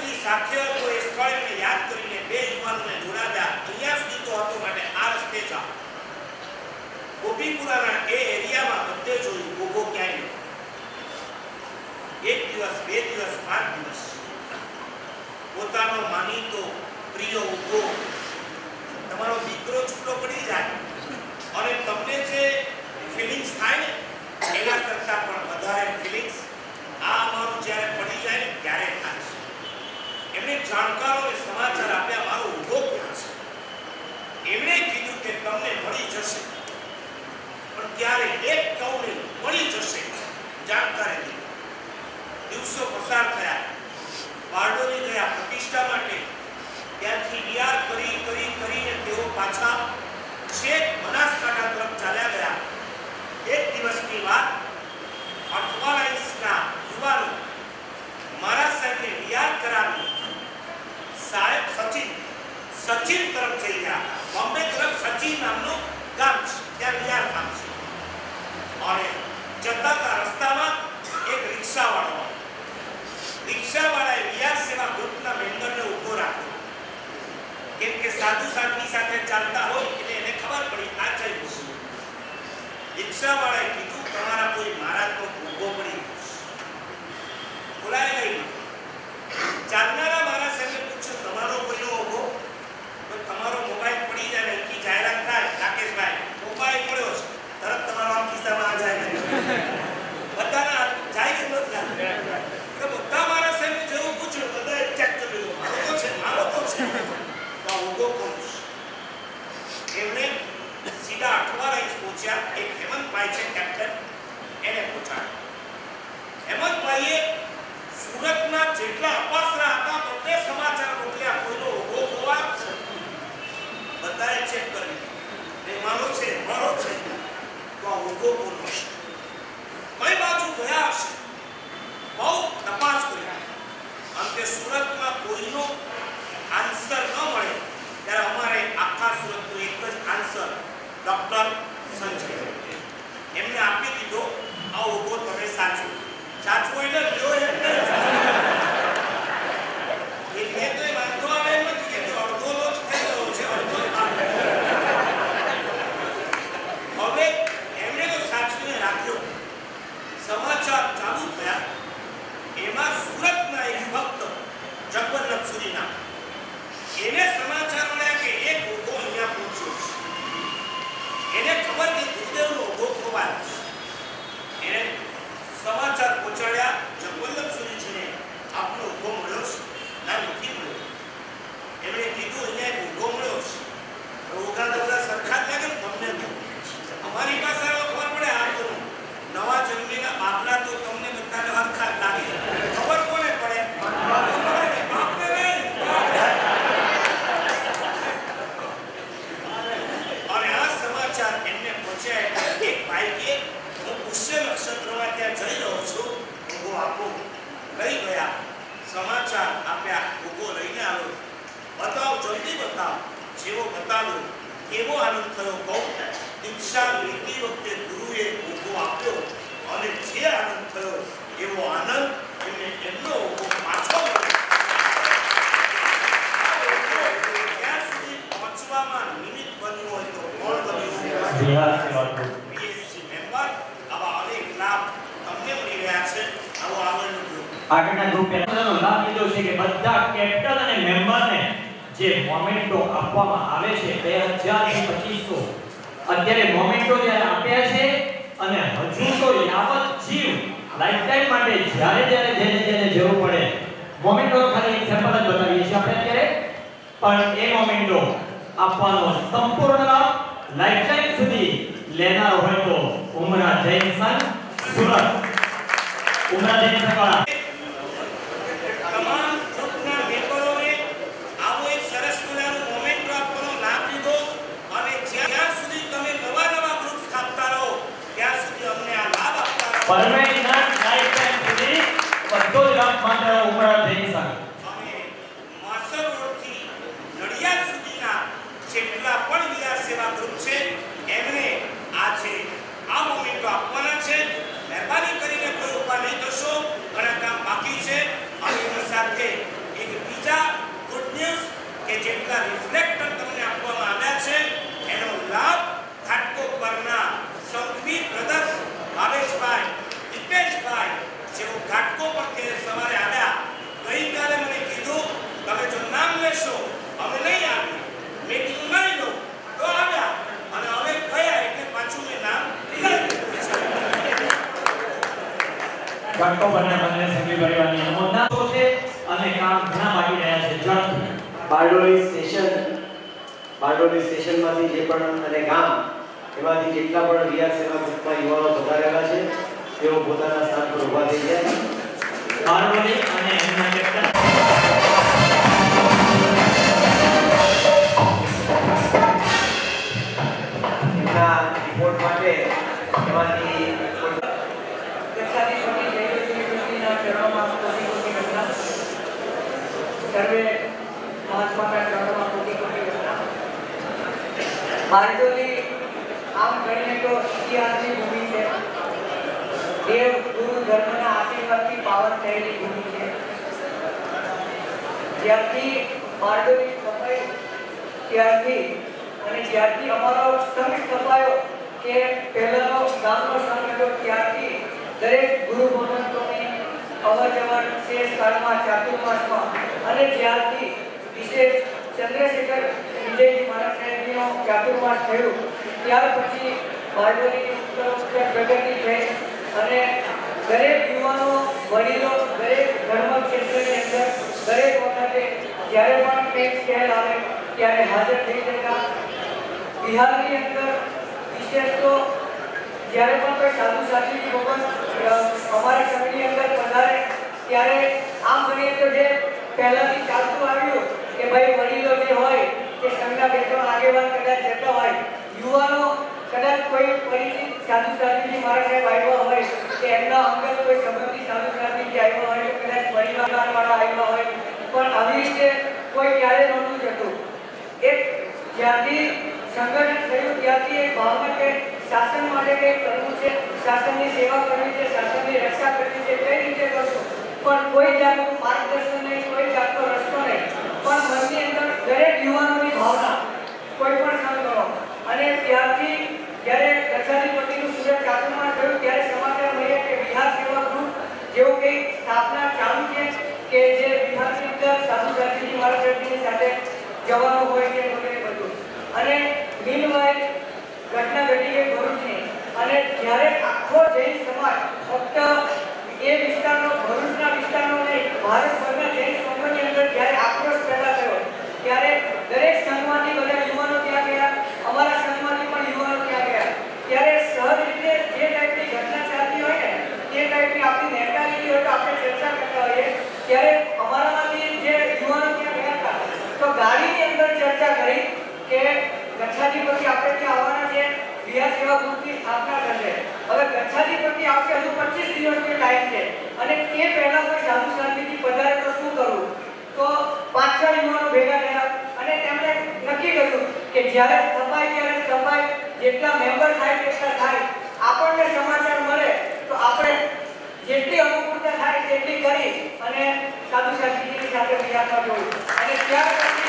વર્ષની સાથે હતો એ સ્થળને યાદ કરીને બે યુવાનોને જોડાવ્યા. અહીંયા સુધી તો હતો માટે આ રસ્તે જાઓ. ગોપીપુરાના એ એરિયામાં બધે જોયું ગોગો ક્યાંય નહોતો. એક દિવસ, બે દિવસ, પાંચ દિવસ પોતાનો માનીતો પ્રિય ઉભો તમારો દીકરો છૂટો પડી જાય અને તમને જે ફિલિંગ્સ થાય ને એના કરતાં પણ વધારે ફિલિંગ્સ આ અમારું જ્યારે પડી જાય ને ત્યારે થાય છે. એમણે જાણકારોને સમાચાર આપ્યા મારો ઉભો ક્યાં છે. એમણે કીધું કે તમને મળી જશે, પણ ત્યારે એક કૌને મળી જશે જાણકારી દીધી. દિવસો પસાર થયા, બારડોલી ગયા પ્રતિષ્ઠા માટે. ત્યાંથી વિહાર કરી કરી કરીને તેઓ પાછા છેક બનાસકાંઠા તરફ ચાલ્યા ગયા. એક દિવસની વાત, અઠવાલાઈસના યુવાનો મારા સાહેબને વિહાર કરાવી સાહેબ સચિન સચિન તરફ જઈ ગયા. બોમ્બે તરફ સચિન નામનું ગામ છે, ત્યાં વિહાર ગામ છે. અને જતા હતા રસ્તામાં એક રિક્ષાવાળો રિક્ષાવાળાએ વિહાર સેવા ગ્રુપના મેમ્બરને ઊભો રાખ્યો. કેમ કે સાધુ સાધ્વી સાથે ચાલતા હોય એટલે એને ખબર પડી આ જઈ છે. રિક્ષાવાળાએ કીધું તમારા કોઈ મહારાજનો ઊભો પડી બોલાય ગઈ. ચાલનારા મારા સાહેબે પૂછ્યું તમારો કોઈનો ઊભો? તો તમારો મોબાઈલ પડી જાય ને એની જાહેરાત થાય રાકેશભાઈ મોબાઈલ પડ્યો છે તરત તમારો આમ ખિસ્સામાં આ જાય બધાના જાય કે નથી તો બધા મારા સાહેબ જેવું પૂછ્યું બધા ચેક કરી લીધું મારો તો છે મારો તો છે તો આ ઊભો કોણ છે. એમણે સીધા અઠવાલાઈસ પહોંચ્યા. એક હેમંતભાઈ છે કેપ્ટન, એને પહોંચાડ્યા. હેમંતભાઈએ સુરતના જેટલા અપાસરા હતા બધે સમાચાર મોકલ્યા કોઈનો ઊભો હોવા બધાએ ચેક કરી એ મારો છે મારો છે તો આ ઊભો કોણ હશે, કઈ બાજુ ગયા હશે, બહુ તપાસ કરી. અંતે સુરતમાં કોઈનો આન્સર ન મળે ત્યારે અમારે આખા સુરતનો એક જ આન્સર ડોક્ટર સંજય એમને આપી દીધો. આ ઊભો તમે સાચું સાચું એટલે લ્યો એટલે એટલે તો વાંધો આવે એમ નથી કે અડધો લોચ થઈ ગયો છે અડધો હવે એમણે તો સાચવીને રાખ્યો. સમાચાર ચાલુ થયા. એમાં સુરતના એક ભક્ત જગવલ્લભ સુરીના એને સમાચાર મળ્યા કે એક ઊભો અહીંયા પહોંચ્યો છે. એને ખબર કે ગુરુદેવનો ઊભો ખોવાયો છે. એને સમાચાર પહોંચાડ્યા જગવલ્લભ સુરીજીને આપનો ઊભો મળ્યો છે? ના નથી મળ્યો. એમણે કીધું અહીંયા એક ઊભો મળ્યો છે. ઊભા તો બધા સરખા જ લાગે ને તમને અમારી પાસે ખબર પડે આ તો નવા જન્મેલા બાપના તો તમને બધાને સરખા જ લાગે. ખબર કોને પડે? બાપને નહીં. અને આ સમાચાર એમને પહોંચ્યા. એક ભાઈ કે હું પુષ્ય નક્ષત્રમાં ત્યાં જઈ રહ્યો છું, ઊભો આપો. લઈ ગયા, સમાચાર આપ્યા, ઊભો લઈને આવ્યો. બતાવો, જલ્દી બતાવો. જેવો બતાવ્યો એવો આનંદ થયો. બહુ દીક્ષા લેતી વખતે ગુરુએ ઊભો આપ્યો અને જે આનંદ થયો એવો આનંદ એમને એમનો ઊભો પાછો મળ્યો. ત્યાં સુધી પહોંચવામાં નિમિત્ત બન્યું હોય તો કોણ બન્યું? PSC member. આવા અનેક લાભ તમને મળી રહ્યા છે. આવો આગળનું ગ્રુપ આગળના ગ્રુપ પેનલનો લાભ લીધો છે કે બધા કેપ્ટન અને મેમ્બરને જે મોમેન્ટો આપવામાં આવે છે બે હજાર પચીસો અત્યારે મોમેન્ટો જ્યારે આપ્યા છે અને હજુ તો યાવત જીવ લાઈફ ટાઈમ માટે જ્યારે જ્યારે જેને જેને જરૂર પડે મોમેન્ટો ખાલી એક સેમ્પલ જ બતાવીએ છીએ આપણે અત્યારે, પણ એ મોમેન્ટો આપવાનો સંપૂર્ણ લાભ લાઈફ ટાઈમ સુધી લેનાર હોય તો ઉમરા જૈન સંઘ સુરત, ઉમરા જૈન સંઘ તમામ ગ્રુપના મેમ્બરોને આવો એક સરસ મજાનો મોમેન્ટ આપવાનો લાભ લીધો. અને જ્યાં સુધી તમે નવા નવા ગ્રુપ સ્થાપતા રહો ત્યાં સુધી અમને આ લાભ આપતા રહો. પરમેનન્ટ લાઈફ ટાઈમ સુધી બધો જ લાભ માત્ર ઉમરા જૈન સંઘ અને માસર રોડથી નડિયાદ સુધીના જેટલા પણ વિહાર સેવા ગ્રુપ છે એમને આજે આ મોમેન્ટો આપવાના છે. મહેરબાની કરીને કોઈ ઉભા નહીં થશો, ઘણા કામ બાકી છે. અને એની સાથે એક કામ ઘણા બાકી રહ્યા છે ઝડપથી. બારડોલી સ્ટેશન બારડોલી સ્ટેશનમાંથી જે પણ અને ગામ એમાંથી જેટલા પણ રિયા સેવા ગ્રુપમાં યુવાનો પધારેલા છે તેઓ પોતાના સ્થાન પર ઊભા થઈ જાય. બારડોલી અને એમના કેપ્ટન એમના રિપોર્ટ માટે એમાંથી કક્ષાથી છોટી જયવંતીના ચરણોમાં કોટી કોટી વંદના. સર્વે મહાત્માના ચરણોમાં કોટી કોટી વંદના. બારડોલી આમ ગણીએ તો ઇતિહાસની ભૂમિ છે. દેવ ગુરુ ધર્મના આશીર્વાદથી પાવન થયેલી ભૂમિ છે. જ્યારથી બારડોલી સ્થપાયું ત્યારથી અને જ્યારથી અમારો સંઘ સ્થપાયો કે પહેલાનો ગામનો સંઘ હતો ત્યારથી દરેક ગુરુ ભગવંતોની અવર જવર શેષ કાળમાં ચાતુર્માસમાં અને જ્યારથી વિશેષ ચંદ્રશેખર વિજયજી મહારાજ સાહેબનો ચાતુર્માસ થયું ત્યાર પછી બારડોલીની ઉત્તર ઉત્તર પ્રગતિ થઈ અને દરેક યુવાનો વડીલો દરેક ધર્મ ક્ષેત્રની અંદર દરેક વખતે જ્યારે પણ કંઈક ખેલ આવે ત્યારે હાજર થઈ જતા. બિહારની અંદર વિશેષ તો જ્યારે પણ કોઈ સાધુ સાધ્વીજી ભગવાન અમારા સંઘની અંદર પધારે ત્યારે આમ ગણીએ તો જે પહેલાથી ચાલતું આવ્યું કે ભાઈ વડીલો જે હોય તે સંઘના બે ત્રણ આગેવાન કદાચ જતા હોય, યુવાનો કદાચ કોઈ પરિચિત સાધુ સાધ્વીજી મારા સાહેબ આવ્યા હોય કે એમના અંગત કોઈ સંબંધી સાધુ સાધ્વીજી આવ્યા હોય કે કદાચ પરિવારવાળા આવ્યા હોય, પણ આવી રીતે કોઈ ક્યારે નહોતું જતું. એક જ્યારથી સંગઠન થયું ત્યારથી એક ભાવના કે શાસન માટે કંઈક કરવું છે, શાસનની સેવા કરવી છે, શાસનની રક્ષા કરવી છે, કઈ રીતે કરશું, પણ કોઈ જાતનું માર્ગદર્શન નહીં, કોઈ જાતનો રસ્તો નહીં, પણ મનની અંદર દરેક યુવાનોની ભાવના કોઈ પણ સંગઠનો. અને ત્યારથી જ્યારે ગચ્છાધિપતિનું સુરત ચાતુર્માસ થયું ત્યારે સમાચાર મળ્યા કે વિહાર સેવા ગ્રુપ જેવું કંઈ સ્થાપના ચાલુ છે કે જે વિહારની અંદર સાધુ સાધ્વીજી મહારાજ સાહેબની સાથે જવાનું હોય છે વગેરે બધું. અને મીનવાઇલ ઘટના ઘટી ગઈ ભરૂચની અને જ્યારે આખો જૈન સમાજ ફક્ત એ વિસ્તારનો ભરૂચના વિસ્તારનો નહીં ભારતભરના જૈન સંઘની અંદર જ્યારે આક્રોશ પેદા થયો ત્યારે દરેક સંઘમાંથી બધા યુવાનો ત્યાં ગયા, અમારા સંઘમાંથી પણ યુવાનો ત્યાં ગયા. ત્યારે સહજ રીતે જે ટાઈપની ઘટના ચાલતી હોય ને તે ટાઈપની આપણી નેતાગીરી હોય તો આપણે ચર્ચા કરતા હોઈએ ત્યારે અમારામાંથી જે યુવાનો ત્યાં ગયા હતા તો ગાડીની અંદર ચર્ચા કરી કે ગચ્છાધિપતિ આપણે ત્યાં આવવાના છે, વિહાર સેવા ગ્રુપની સ્થાપના થશે. હવે ગચ્છાધિપતિ આવશે હજુ પચીસ દિવસનો ટાઈમ છે અને તે પહેલા કોઈ સાધુ સાધ્વીજી પધારે તો શું કરવું? તો પાંચ છ યુવાનો ભેગા થયા અને તેમણે નક્કી કર્યું કે જ્યારે સ્થપાય ત્યારે સ્થપાય, જેટલા મેમ્બર થાય તેટલા થાય, આપણને સમાચાર મળે તો આપણે જેટલી અનુકૂળતા થાય તેટલી કરી અને સાધુ સાધ્વીજીની સાથે વિહારમાં જોયું. અને ત્યાર પછી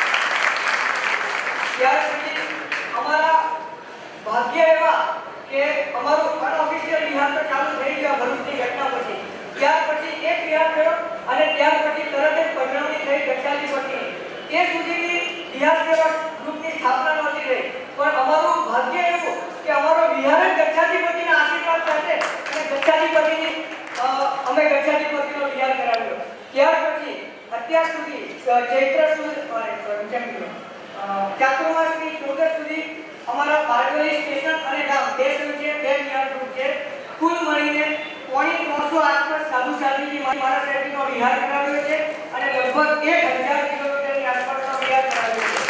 ત્યાર પછી અમારા ભાગ્ય એવા કે અમારું અનઓફિશિયલ વિહાર તો ચાલુ થઈ ગયા ભરૂચની ઘટના પછી. ત્યાર પછી એક વિહાર થયો અને ત્યાર પછી તરત જ પધરામણી થઈ ગચ્છાધિપતિની. તે સુધીની વિહાર સેવા ગ્રુપની સ્થાપના નહોતી રહી, પણ અમારું ભાગ્ય એવું કે અમારો વિહાર જ ગચ્છાધિપતિના આશીર્વાદ સાથે અને ગચ્છાધિપતિની અમે ગચ્છાધિપતિનો વિહાર કરાવ્યો. ત્યાર પછી અત્યાર સુધી ચૈત્ર સુદ ચાતુર્માસની ચોદસ સુધી અમારા બારડોલી સ્ટેશન અને ગામ બે સંઘ છે, બે વિહાર ગ્રુપ છે. કુલ મળીને પોણી ત્રણસો આસપાસ સાધુ સાધ્વીજી મહારાજ સાહેબનો વિહાર કરાવ્યો છે અને લગભગ એક હજાર કિલોમીટરની આસપાસનો વિહાર કરાવ્યો છે.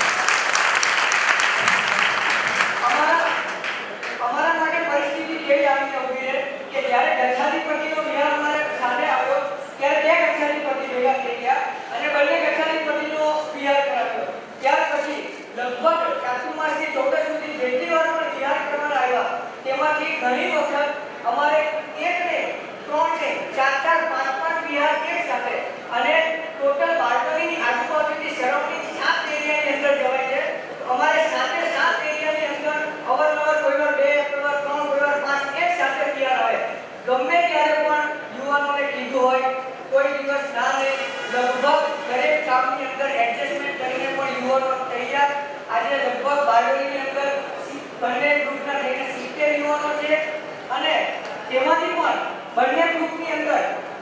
અમારા અમારા માટે પરિસ્થિતિ કેવી આવીને ઊભી છે કે જ્યારે ગચ્છાધિપતિનો વિહાર અમારે સાથે આવ્યો ત્યારે બે ગચ્છાધિપતિ ભેગા થઈ ગયા અને બંને ગચ્છાધિપતિનો વિહાર કરાવ્યો. ત્યાર પછી લગભગ ચાતુર્માસથી ચૌદસ સુધી જેટલી વાર પણ વિહાર કરવાના આવ્યા તેમાંથી ઘણી વખત અમારે એક ને ત્રણ ને ચાર ચાર પાંચ પાંચ વિહાર એક સાથે અને ટોટલ બારડોલીની આજુબાજુની સરાઉન્ડિંગ સાત એરિયાની અંદર જવાય છે. અમારે સાતે સાત એરિયાની અંદર અવારનવાર કોઈ વાર બે, કોઈ વાર ત્રણ, કોઈ વાર પાંચ એક સાથે વિહાર આવે. ગમે ત્યારે પણ યુવાનોને કીધું હોય કોઈ દિવસ ના લે, લગભગ દરેક કામની અંદર એડજસ્ટમેન્ટ કરીને પણ યુવાનો તૈયાર. આજે લગભગ બારડોલીની અંદર બંને ગ્રુપના થઈને સિત્તેર યુવાનો છે અને તેમાંથી પણ બંને ગ્રુપની અંદર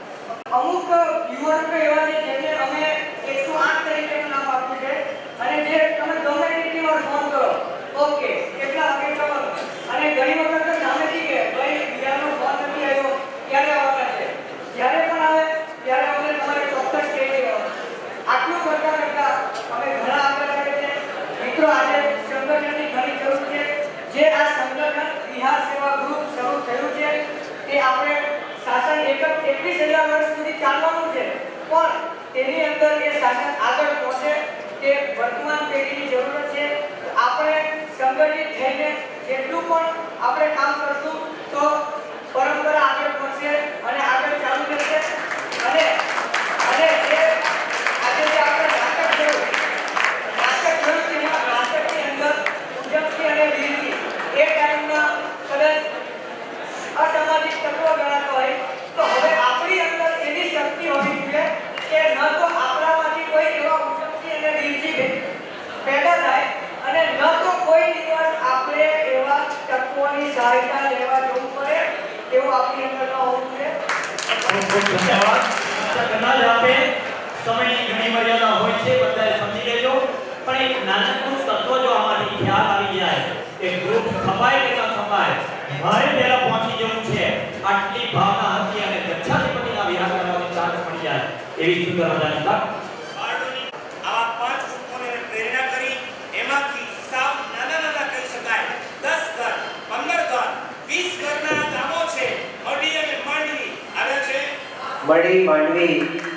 અમુક યુવાનો એવા છે જેને અમે એકસો આઠ તરીકેનું નામ આપ્યું છે અને જે તમે ગમે તેટલી વાર ફોન કરો ઓકે કેટલા વાગે જવાનું અને ઘણી વખત તો સામેથી કે ભાઈ બિયાનો ફોન નથી આવ્યો ક્યારે આવવાના છે જ્યારે પણ આવે ત્યારે અમને તમારે ચોક્કસ કહી દેવાનું આટલું કરતા કરતા અમે ઘણા આગળ આવે છે મિત્રો આજે સંગઠનની ઘણી જરૂર છે જે આ સંગઠન વિહાર સેવા ગ્રુપ શરૂ થયું છે તે આપણે શાસન એક એકવીસ હજાર વર્ષ સુધી ચાલવાનું છે પણ તેની અંદર એ શાસન આગળ પહોંચે તે વર્તમાન પેઢીની જરૂરત છે આપણે સંગઠિત થઈને જેટલું પણ આપણે કામ કરશું તો પરંપરા આગળ વધશે અને આગળ ચાલુ રહેશે અને અને જે આજે જે આપણે નાટક જોયું નાટક જોયું તેમાં નાટકની અંદર ઉદ્યમસિંહ અને વીરજી એ ટાઈમમાં કદાચ અસામાજિક તત્વો ગણાતો હોય તો હવે આપણી અંદર એવી શક્તિ હોવી જોઈએ કે ન તો આપણામાંથી કોઈ એવા ઉદ્યમસિંહ અને વીરજી પેદા થાય અને ન તો કોઈ દિવસ આપણે એવા તત્વોની સહાયતા લેવા જવું પડે એવું આપણી અંદર ન હોવું જોઈએ. ધન્યવાદ. ઘણા જ આપે સમયની ઘણી મર્યાદા હોય છે બધાએ સમજી લેજો પણ એક નાનકડું તત્વ જો આમાંથી ખ્યાલ આવી જાય એક ગ્રુપ સફાઈ કે ન સફાઈ મારે પહેલા પહોંચી જવું છે આટલી ભાવના હતી અને ગચ્છાધિપતિના વિહાર કરવાનો ચાન્સ મળી જાય એવી સુંદર મજાની તક બાળકોની આવા પાંચ ગ્રુપોને પ્રેરણા કરી એમાંથી સાવ નાના નાના કહી શકાય દસ ઘર પંદર ઘર વીસ ઘરના ગામો છે મડી અને માંડવી આવ્યા છે મડી માંડવી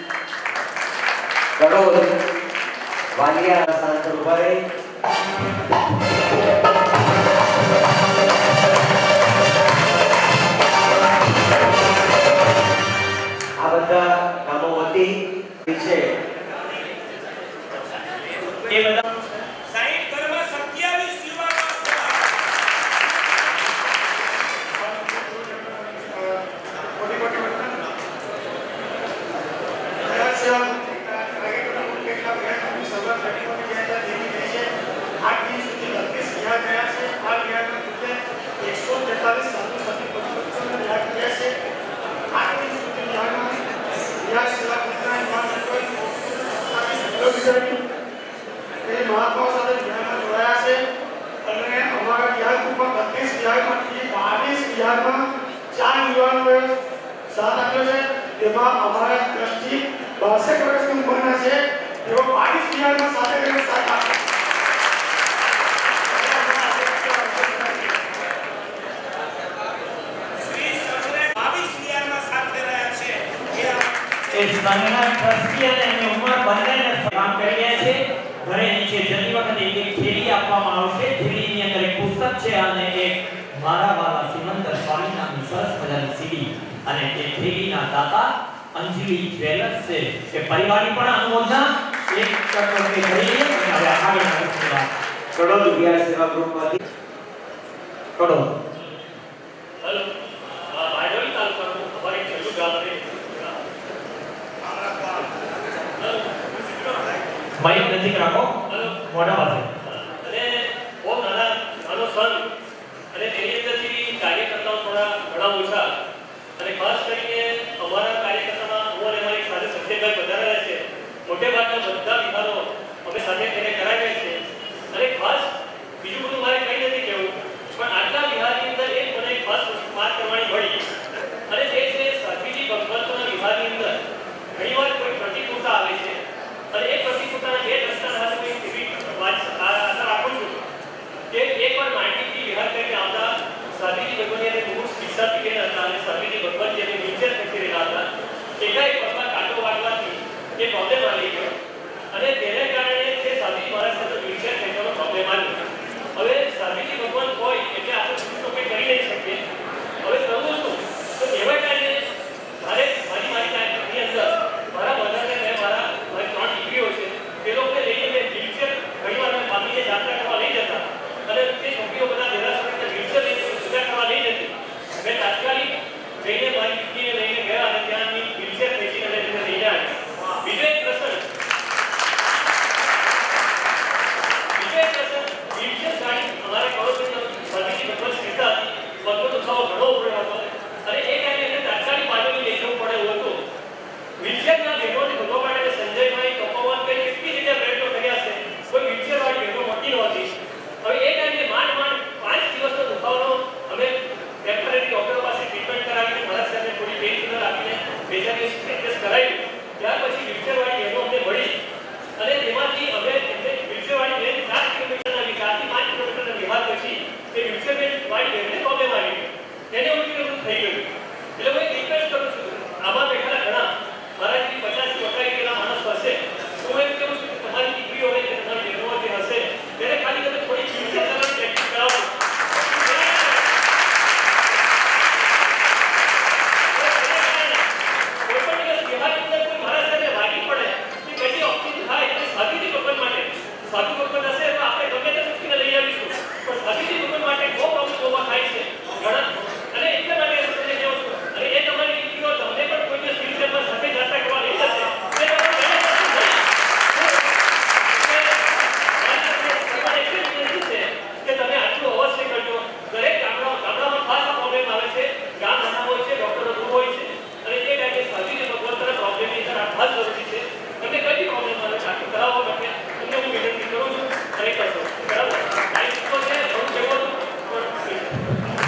કડોદ વાલિયા સાંત ઉભા આ બધા કામો વતી છે એ બધા સાઈઠ ઘરમાં સત્યાવીસ યુવાનો મોટી મોટી વતન આઠ દિવસ સુધી બત્રીસ વિહાર ગયા છે આ વિહારના મુદ્દે એકસો તેતાલીસ સાધુ સાથી પદવીઓને વિહાર કર્યા છે આઠ દિવસ સુધી વિહારમાં વિહાર સેવા કેન્દ્રના નિર્માણ કિલોમીટરની એ મહાત્માઓ સાથે વિહારમાં જોડાયા છે અને અમારા વિહાર ગ્રુપમાં બત્રીસ વિહારમાંથી બાવીસ વિહારમાં ચાર યુવાનોએ સાથ આપ્યો છે તેમાં અમારા ટ્રસ્ટી બાસઠ વર્ષની ઉંમરના છે તેઓ બાવીસ વિહારમાં સાથે કરીને સાથ આપ્યો એ સંઘના ટ્રસ્ટી અને એની ઉંમર બંનેને કામ કરી રહ્યા છે ઘરે નીચે જતી વખતે એક થેલી આપવામાં આવશે થેલીની અંદર એક પુસ્તક છે અને એક મારા વાલા સિમંદર સ્વામી નામની સરસ મજાની સીડી અને તે થેલીના દાતા અંજલિ જ્વેલર્સ છે એ પરિવારની પણ અનુમોદના એક ટકો કે કરી અને હવે આગળ વધવા કડોદ વિહાર સેવા ગ્રુપમાંથી કડોદ હેલો આ બાયડોલી તાલુકાનું અમારી છેલ્લું ગામ છે માઇક નજીક રાખો મોઢા પાસે અને બહુ નાના નાનો સંઘ અને તેની અંદરથી કાર્યકર્તાઓ થોડા ઘણા ઓછા અને ખાસ કરીને અમારા કાર્યકર્તામાં હું અને મારી સાથે સત્યભાઈ વધારેલા છે મોટે ભાગના બધા વિભાગો અમે સાથે તેને કરાવ્યા છે અને ખાસ બીજું બધું મારે કંઈ નથી કહેવું પણ આટલા વિભાગની અંદર એક મને ખાસ વાત કરવાની મળી અને તે છે સાધ્વીજી ભગવંતોના વિભાગની અંદર ઘણીવાર કોઈ પ્રતિકૂળતા આવે છે અને એક પ્રતિકૂળતાના બે દ્રષ્ટાંત સાથે હું એવી વાત આશા રાખું છું કે એકવાર માંડવીથી વિહાર કરીને આવતા સાધ્વીજી ભગવંત અને બહુ વિદ્યાર્થી બેન હતા અને સાધ્વીજી ભગવંત જેને વ્હીલચેર ખેંચી રહેલા હતા એકાએક પગમાં કાંટો વાગવાથી એ પ્રોબ્લેમ આવી ગયો અને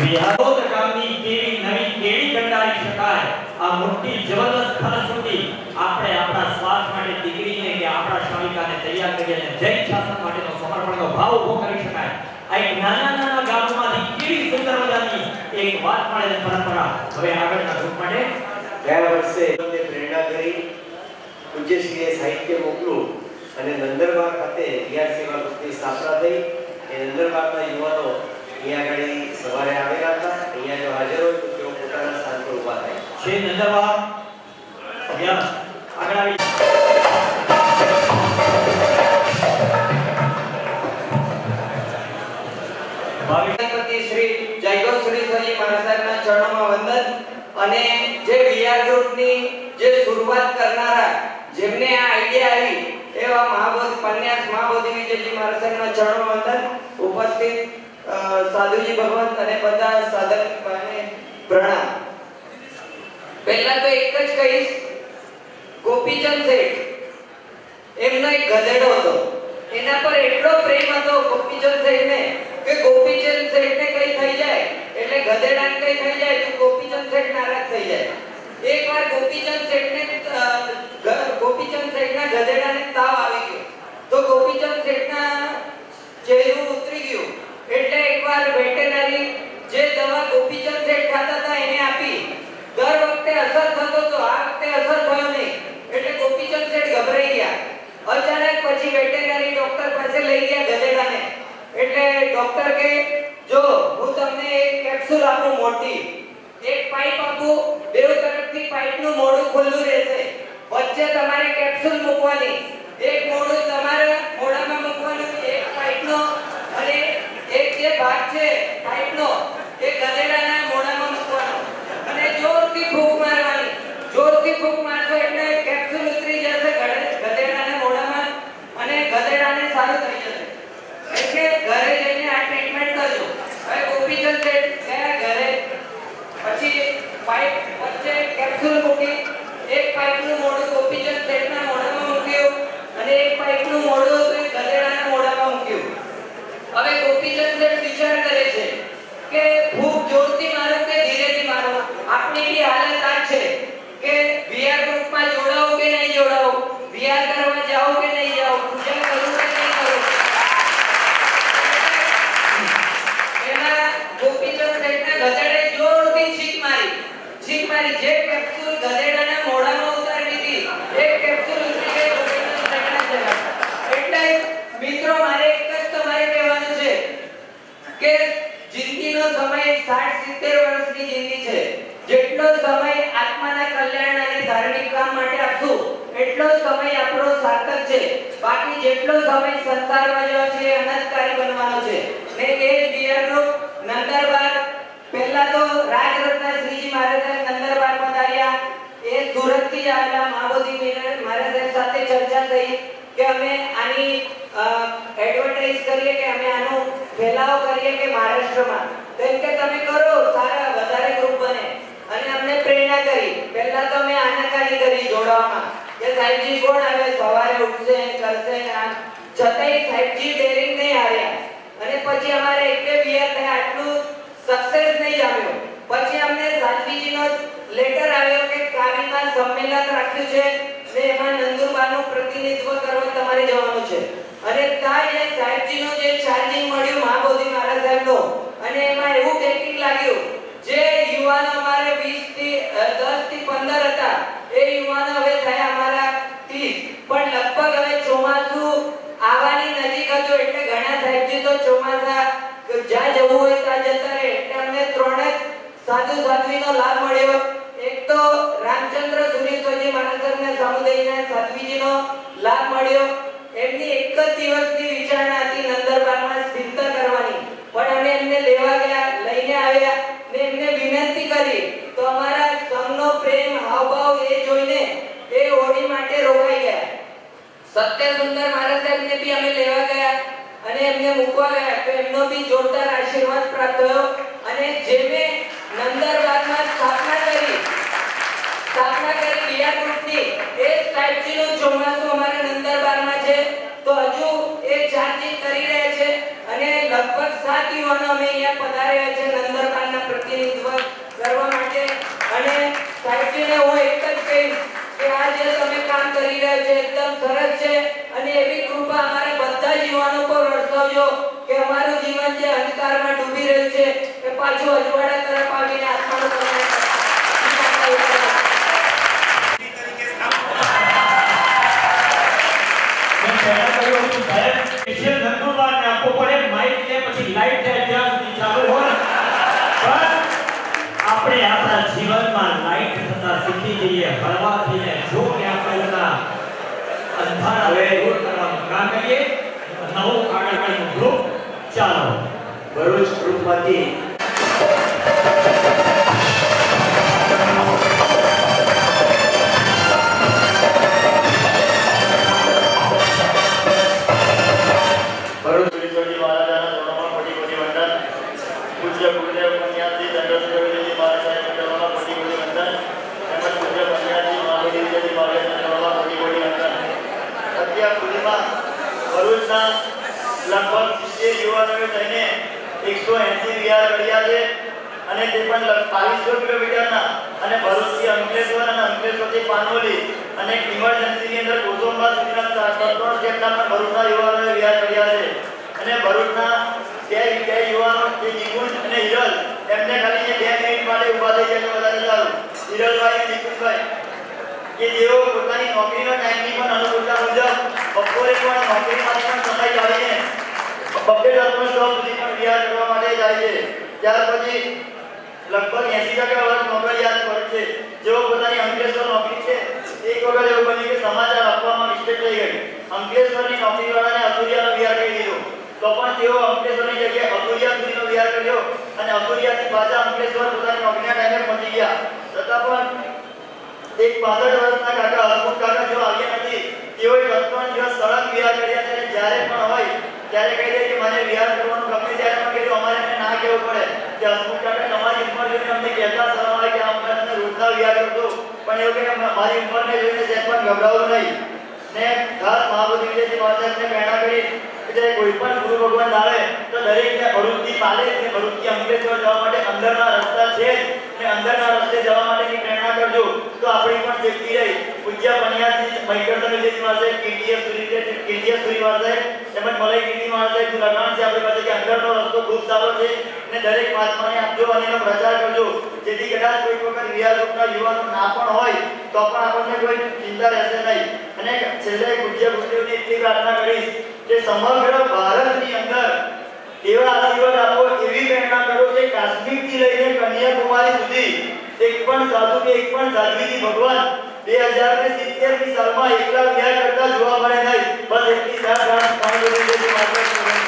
વિહારોદ ગામની કેવી નવી કેવી કંડારી શકાય આ મોટી જબરદસ્ત ફલશ્રુતિ આપણે આપણા સ્વાર્થ માટે દીકરીને કે આપણા શ્રમિકાને તૈયાર કરીને જૈન શાસન માટેનો સમર્પણનો ભાવ ઉભો કરી શકાય આ એક નાના નાના ગામમાંથી કેવી સુંદર મજાની એક વાત મળે પરંપરા હવે આગળના ગ્રુપ માટે ગયા વર્ષે અમને પ્રેરણા કરી પૂજ્યશ્રીએ સાહિત્ય મોકલું અને નંદરબાર ખાતે વિહાર સેવા ગ્રુપની સ્થાપના થઈ એ નંદરબારના યુવાનો અહીંયા આગળ સવારે આવેલા હતા અહીંયા જો હાજર હોય તો તેઓ પોતાના સ્થાન પર ઊભા થાય છે નંદરબાર અભ્યાસ આગળ આવી ભાવિપતિ શ્રી જયગોર સુરેશ્વરજી મહારાજ સાહેબના ચરણોમાં વંદન અને જે વિહાર ગ્રુપની જે શરૂઆત કરનારા જેમને આ આઈડિયા આવી એવા મહાબોધિ પન્યાસ મહાબોધિ વિજયજી મહારાજ સાહેબના ચરણોમાં વંદન ઉપસ્થિત સાધુજી ભગવંત અને બધા સાધક ભાઈને પ્રણામ પહેલા તો એક જ કહીશ ગોપીચંદ શેઠ એમનો એક ગધેડો હતો એના પર એટલો પ્રેમ હતો ગોપીચંદ શેઠને કે ગોપીચંદ શેઠને કઈ થઈ જાય એટલે ગધેડાને કઈ થઈ જાય તો ગોપીચંદ શેઠ નારાજ થઈ જાય એકવાર ગોપીચંદ શેઠને ગોપીચંદ શેઠના ગધેડાને તાવ આવી ગયો તો ગોપીચંદ શેઠના ચહેરું ઉતરી ગયું એટલે એકવાર વેટરનરી જે દવા ગોપીચંદ શેઠ ખાતા હતા એને આપી દર વખતે અસર થતો તો આ વખતે અસર થયો નહીં એટલે ગોપીચંદ શેઠ ગભરાઈ ગયા અચાનક પછી વેટરનરી ડોક્ટર પાસે લઈ ગયા ગધેડાને એટલે ડોક્ટર કે જો હું તમને એક કેપ્સ્યુલ આપું મોટી એક પાઇપ આપું બેવ તરફથી પાઇપનું મોઢું ખુલ્લું રહેશે વચ્ચે તમારે કેપ્સ્યુલ મૂકવાની એક મોઢું તમારા મોઢામાં મૂકવાનું એક પાઇપનો અને એક જે ભાગ છે પાઇપનો એ ગધેડાના મોઢામાં મૂકવાનો અને જોરથી ફૂંક મારવાની જોરથી ફૂંક મારશો એટલે કેપ્સ્યુલ ઉતરી જશે ગધેડાના મોઢામાં અને ગધેડાને સારું થઈ જશે એટલે ઘરે જઈને આ ટ્રીટમેન્ટ કરજો હવે ગોપીચંદ શેઠ ગયા ઘરે પછી પાઇપ વચ્ચે કેપ્સ્યુલ મૂકી એક પાઇપનું મોઢું ગોપીચંદ શેઠના મોઢામાં મૂક્યું અને એક પાઇપનું મોઢું હતું એ ગધેડાના મોઢામાં મૂક્યું હવે ગોપીચંદ શેઠ વિચાર કરે છે કે ફૂંક જોરથી મારો કે ધીરેથી મારો આપની બી હાલત આ છે કે વિહાર ગ્રુપમાં જોડાવો કે નહીં જોડાવો વિહાર કરવા જાઓ કે નહીં જાઓ પૂજા કરું કે નહીં કરું એમાં ગોપીચંદ શેઠના ગધેડે જોરથી છીક મારી છીક મારી જે કેપ્સ્યુલ ગધેડાના મોઢામાં ઉતારી દીધી એક કેપ્સ્યુલ ઉતરી ગઈ ગોપીચંદ શેઠના ચહેરા એટલે મિત્રો મારે એક જ તમારે કહેવાનું છે કે જિંદગીનો સમય સાઠ સિત્તેર વર્ષની જિંદગી છે જેટલો સમય આત્માના કલ્યાણ અને ધાર્મિક કામ માટે આપશું એટલો સમય આપણો સાર્થક છે બાકી જેટલો સમય સંસારમાં જવાનો છે અનંતકારી બનવાનો છે ને એ જ વિહાર ગ્રુપ નંદરબાર પહેલા તો રાજરત્ન શ્રીજી મહારાજ નંદરબાર પધાર્યા એ સુરતથી આવેલા મહાબોધિ મહારાજ સાથે ચર્ચા થઈ કે અમે આની એડવર્ટાઇઝ કરીએ કે અમે આનો ફેલાવો કરીએ કે મહારાષ્ટ્રમાં તેમ કે તમે કરો સારા વધારે ગ્રુપ બને અને અમને પ્રેરણા કરી પહેલા તો અમે આનાકાની કરી જોડાવામાં કે સાહેબજી કોણ આવે સવારે ઉઠશે કરશે આમ છતાંય સાહેબજી ડેરિંગ નહીં હાર્યા અને પછી અમારે એક બે વિહાર થયા આટલું સક્સેસ નહીં આવ્યો પછી અમને સાધ્વીજીનો લેટર આવ્યો કે કાવીમાં સંમેલન રાખ્યું છે ને એમાં નંદુરબારનું પ્રતિનિધિત્વ કરવા તમારે જવાનું છે અને ત્યાં એ સાહેબજીનો જે ચાર્જિંગ મળ્યું મહાબોધિ મહારાજ સાહેબનો અને એમાં એવું ટેકિંગ લાગ્યું જે યુવાનો અમારે વીસ થી દસ થી પંદર હતા એ યુવાનો હવે થયા અમારા ત્રીસ પણ લગભગ હવે ચોમાસું આવવાની નજીક હતું એટલે ઘણા સાહેબજી તો ચોમાસા જ્યાં જવું હોય ત્યાં જતા રહે એટલે અમને ત્રણ જ સાધુ સાધ્વીનો લાભ મળ્યો એક તો રામચંદ્ર સુરેશ્વરજી મહારાજને સામુદાયિકના સાધ્વીજીનો લાભ મળ્યો એમની એક જ દિવસની વિચારણા હતી નંદરબારમાં સ્થિરતા કરવાની પણ અમે એમને લેવા ગયા લઈને આવ્યા ને એમને વિનંતી કરી તો અમારા સંઘનો પ્રેમ હાવભાવ એ જોઈને એ હોડી માટે રોકાઈ ગયા સત્ય સુંદર મહારાજ સાહેબને બી અમે લેવા ગયા અને એમને મૂકવા ગયા તો એમનો બી જોરદાર આશીર્વાદ પ્રાપ્ત થયો અને જેમે નંદરબારમાં સ્થાપના કરી સ્થાપના કરી વિહાર ગ્રુપની એ સાહેબજીનું ચોમાસું અમારા નંદરબારમાં છે તો હજુ એ ચાર્જિંગ કરી રહ્યા છે અને લગભગ સાત યુવાનો અમે અહીંયા પધાર્યા છે નંદરબારના જીવન જે અંધકારમાં ડૂબી રહ્યું છે એ પાછું અજવાળા તરફ આવીને આત્માનું કલ્યાણ કરે. આપણે આપણા જીવનમાં લાઈટ થતા શીખી જઈએ હળવા થઈને જો કે આપણે અંધારા દૂર કરવાનું કામ કરીએ. નવું આગળનું ગ્રુપ ચાલો ભરૂચ ગ્રુપમાંથી ભરૂચ ઈશ્વરજી મહારાજાના ચરણોમાં કોટી કોટી વંદન. પૂજ્ય ગુરુદેવ કન્યાજી દંડોત્સવજી મહારાજ સાહેબના ચરણોમાં કોટી કોટી વંદન. તેમજ પૂજ્ય કન્યાજી મહાદેવજી મહારાજના ચરણોમાં કોટી કોટી વંદન. અત્યાર સુધીમાં ભરૂચના લગભગ સિત્તેર યુવાનોએ થઈને એકસો એંસી વિહાર કર્યા છે અને તે પણ બાવીસો કિલોમીટરના અને ભરૂચથી અંકલેશ્વર અને અંકલેશ્વરથી પાનોલી અને ઇમરજન્સીની અંદર કોસંબા સુધીના ત્રણ જેટલા પણ ભરૂચના યુવાનોએ વિહાર કર્યા છે. અને ભરૂચના બે બે યુવાનો જે નિકુંજ અને હિરલ એમને ખાલી બે મિનિટ માટે ઊભા થઈ જાય તો વધારે સારું. હિરલભાઈ અને નિકુંજભાઈ કે જેઓ પોતાની નોકરીના ટાઈમની પણ અનુકૂળતા મુજબ બપોરે પણ નોકરીમાંથી પણ સમય કાઢીને બબ્બે ડોક્ટર સ્ટોપ સુધી પણ વિહાર કરવા માટે જાય છે. ત્યાર પછી લગભગ એંસી ટકા વર્ગ નોકરિયાત વર્ગ છે જેઓ પોતાની અંકલેશ્વર નોકરી છે. એક વખત એવું બન્યું કે સમાચાર આપવામાં મિસ્ટેક થઈ ગઈ. અંકલેશ્વરની નોકરીવાળાને અસુરિયાનો વિહાર કહી દીધો તો પણ તેઓ અંકલેશ્વરની જગ્યાએ અસુરિયા સુધીનો વિહાર કર્યો અને અસુરિયાથી પાછા અંકલેશ્વર પોતાની નોકરીના ટાઈમે પહોંચી ગયા. છતાં પણ એક પાસઠ વર્ષના કાકા હસમુખ કાકા જો આવ્યા નથી. તેઓએ ત્રણ દિવસ સળંગ વિહાર કર્યા છે અને જ્યારે પણ હોય ત્યારે કહી દે કે મને વિહાર કરવાનું ગમે ત્યારે પણ કીધું અમારે એને ના કહેવું પડે કે હસમુખ કાકા તમારી ઉંમર જોઈને અમને કહેતા શરમ આવે કે અમે તમને રોજના વિહાર કરતો પણ એવું કે મારી ઉંમરને જોઈને સેજ પણ ગભરાવું નહીં. ને ખાસ મહાબોધિ વિજયજી મહારાજને પ્રેરણા કરી કે કોઈ પણ ગુરુ ભગવાન આવે તો દરેકને ભરૂચથી પાલે કે ભરૂચથી અંકલેશ્વર જવા માટે અંદરના રસ્તા છે ને અંદરના રસ્તે જવા માટેની પ્રેરણા કરજો તો આપણી પણ સેફટી રહી. પૂજ્ય પન્યાસી મૈકરસન વિજયજી મહારાજ કીર્તિય સુરી છે કીર્તિય સુરી મહારાજ તેમજ મલય કીર્તિ મહારાજ નું લગાણ છે આપણી પાસે કે અંદરનો રસ્તો ખૂબ સારો છે ને દરેક મહાત્માને આપજો અને એનો પ્રચાર કરજો જેથી કદાચ કોઈ વખત વિહાર ગ્રુપના યુવાનો ના પણ હોય તો પણ આપણને કોઈ ચિંતા રહેશે નહીં. અને છેલ્લે પૂજ્ય ગુરુદેવની એટલી પ્રાર્થના કરીશ કે સમગ્ર ભારતની અંદર એવા આશીર્વાદ આપો એવી પ્રેરણા કરો કે કાશ્મીરથી લઈને કન્યાકુમારી સુધી એક પણ સાધુ કે એક પણ સાધ્વીજી ભગવાન બે હજાર સિત્તેર ની સાલમાં એકલા વિહાર કરતા જોવા મળે નહીં. બસ એટલી સાત ગાંઠ પાણી લઈને માત્ર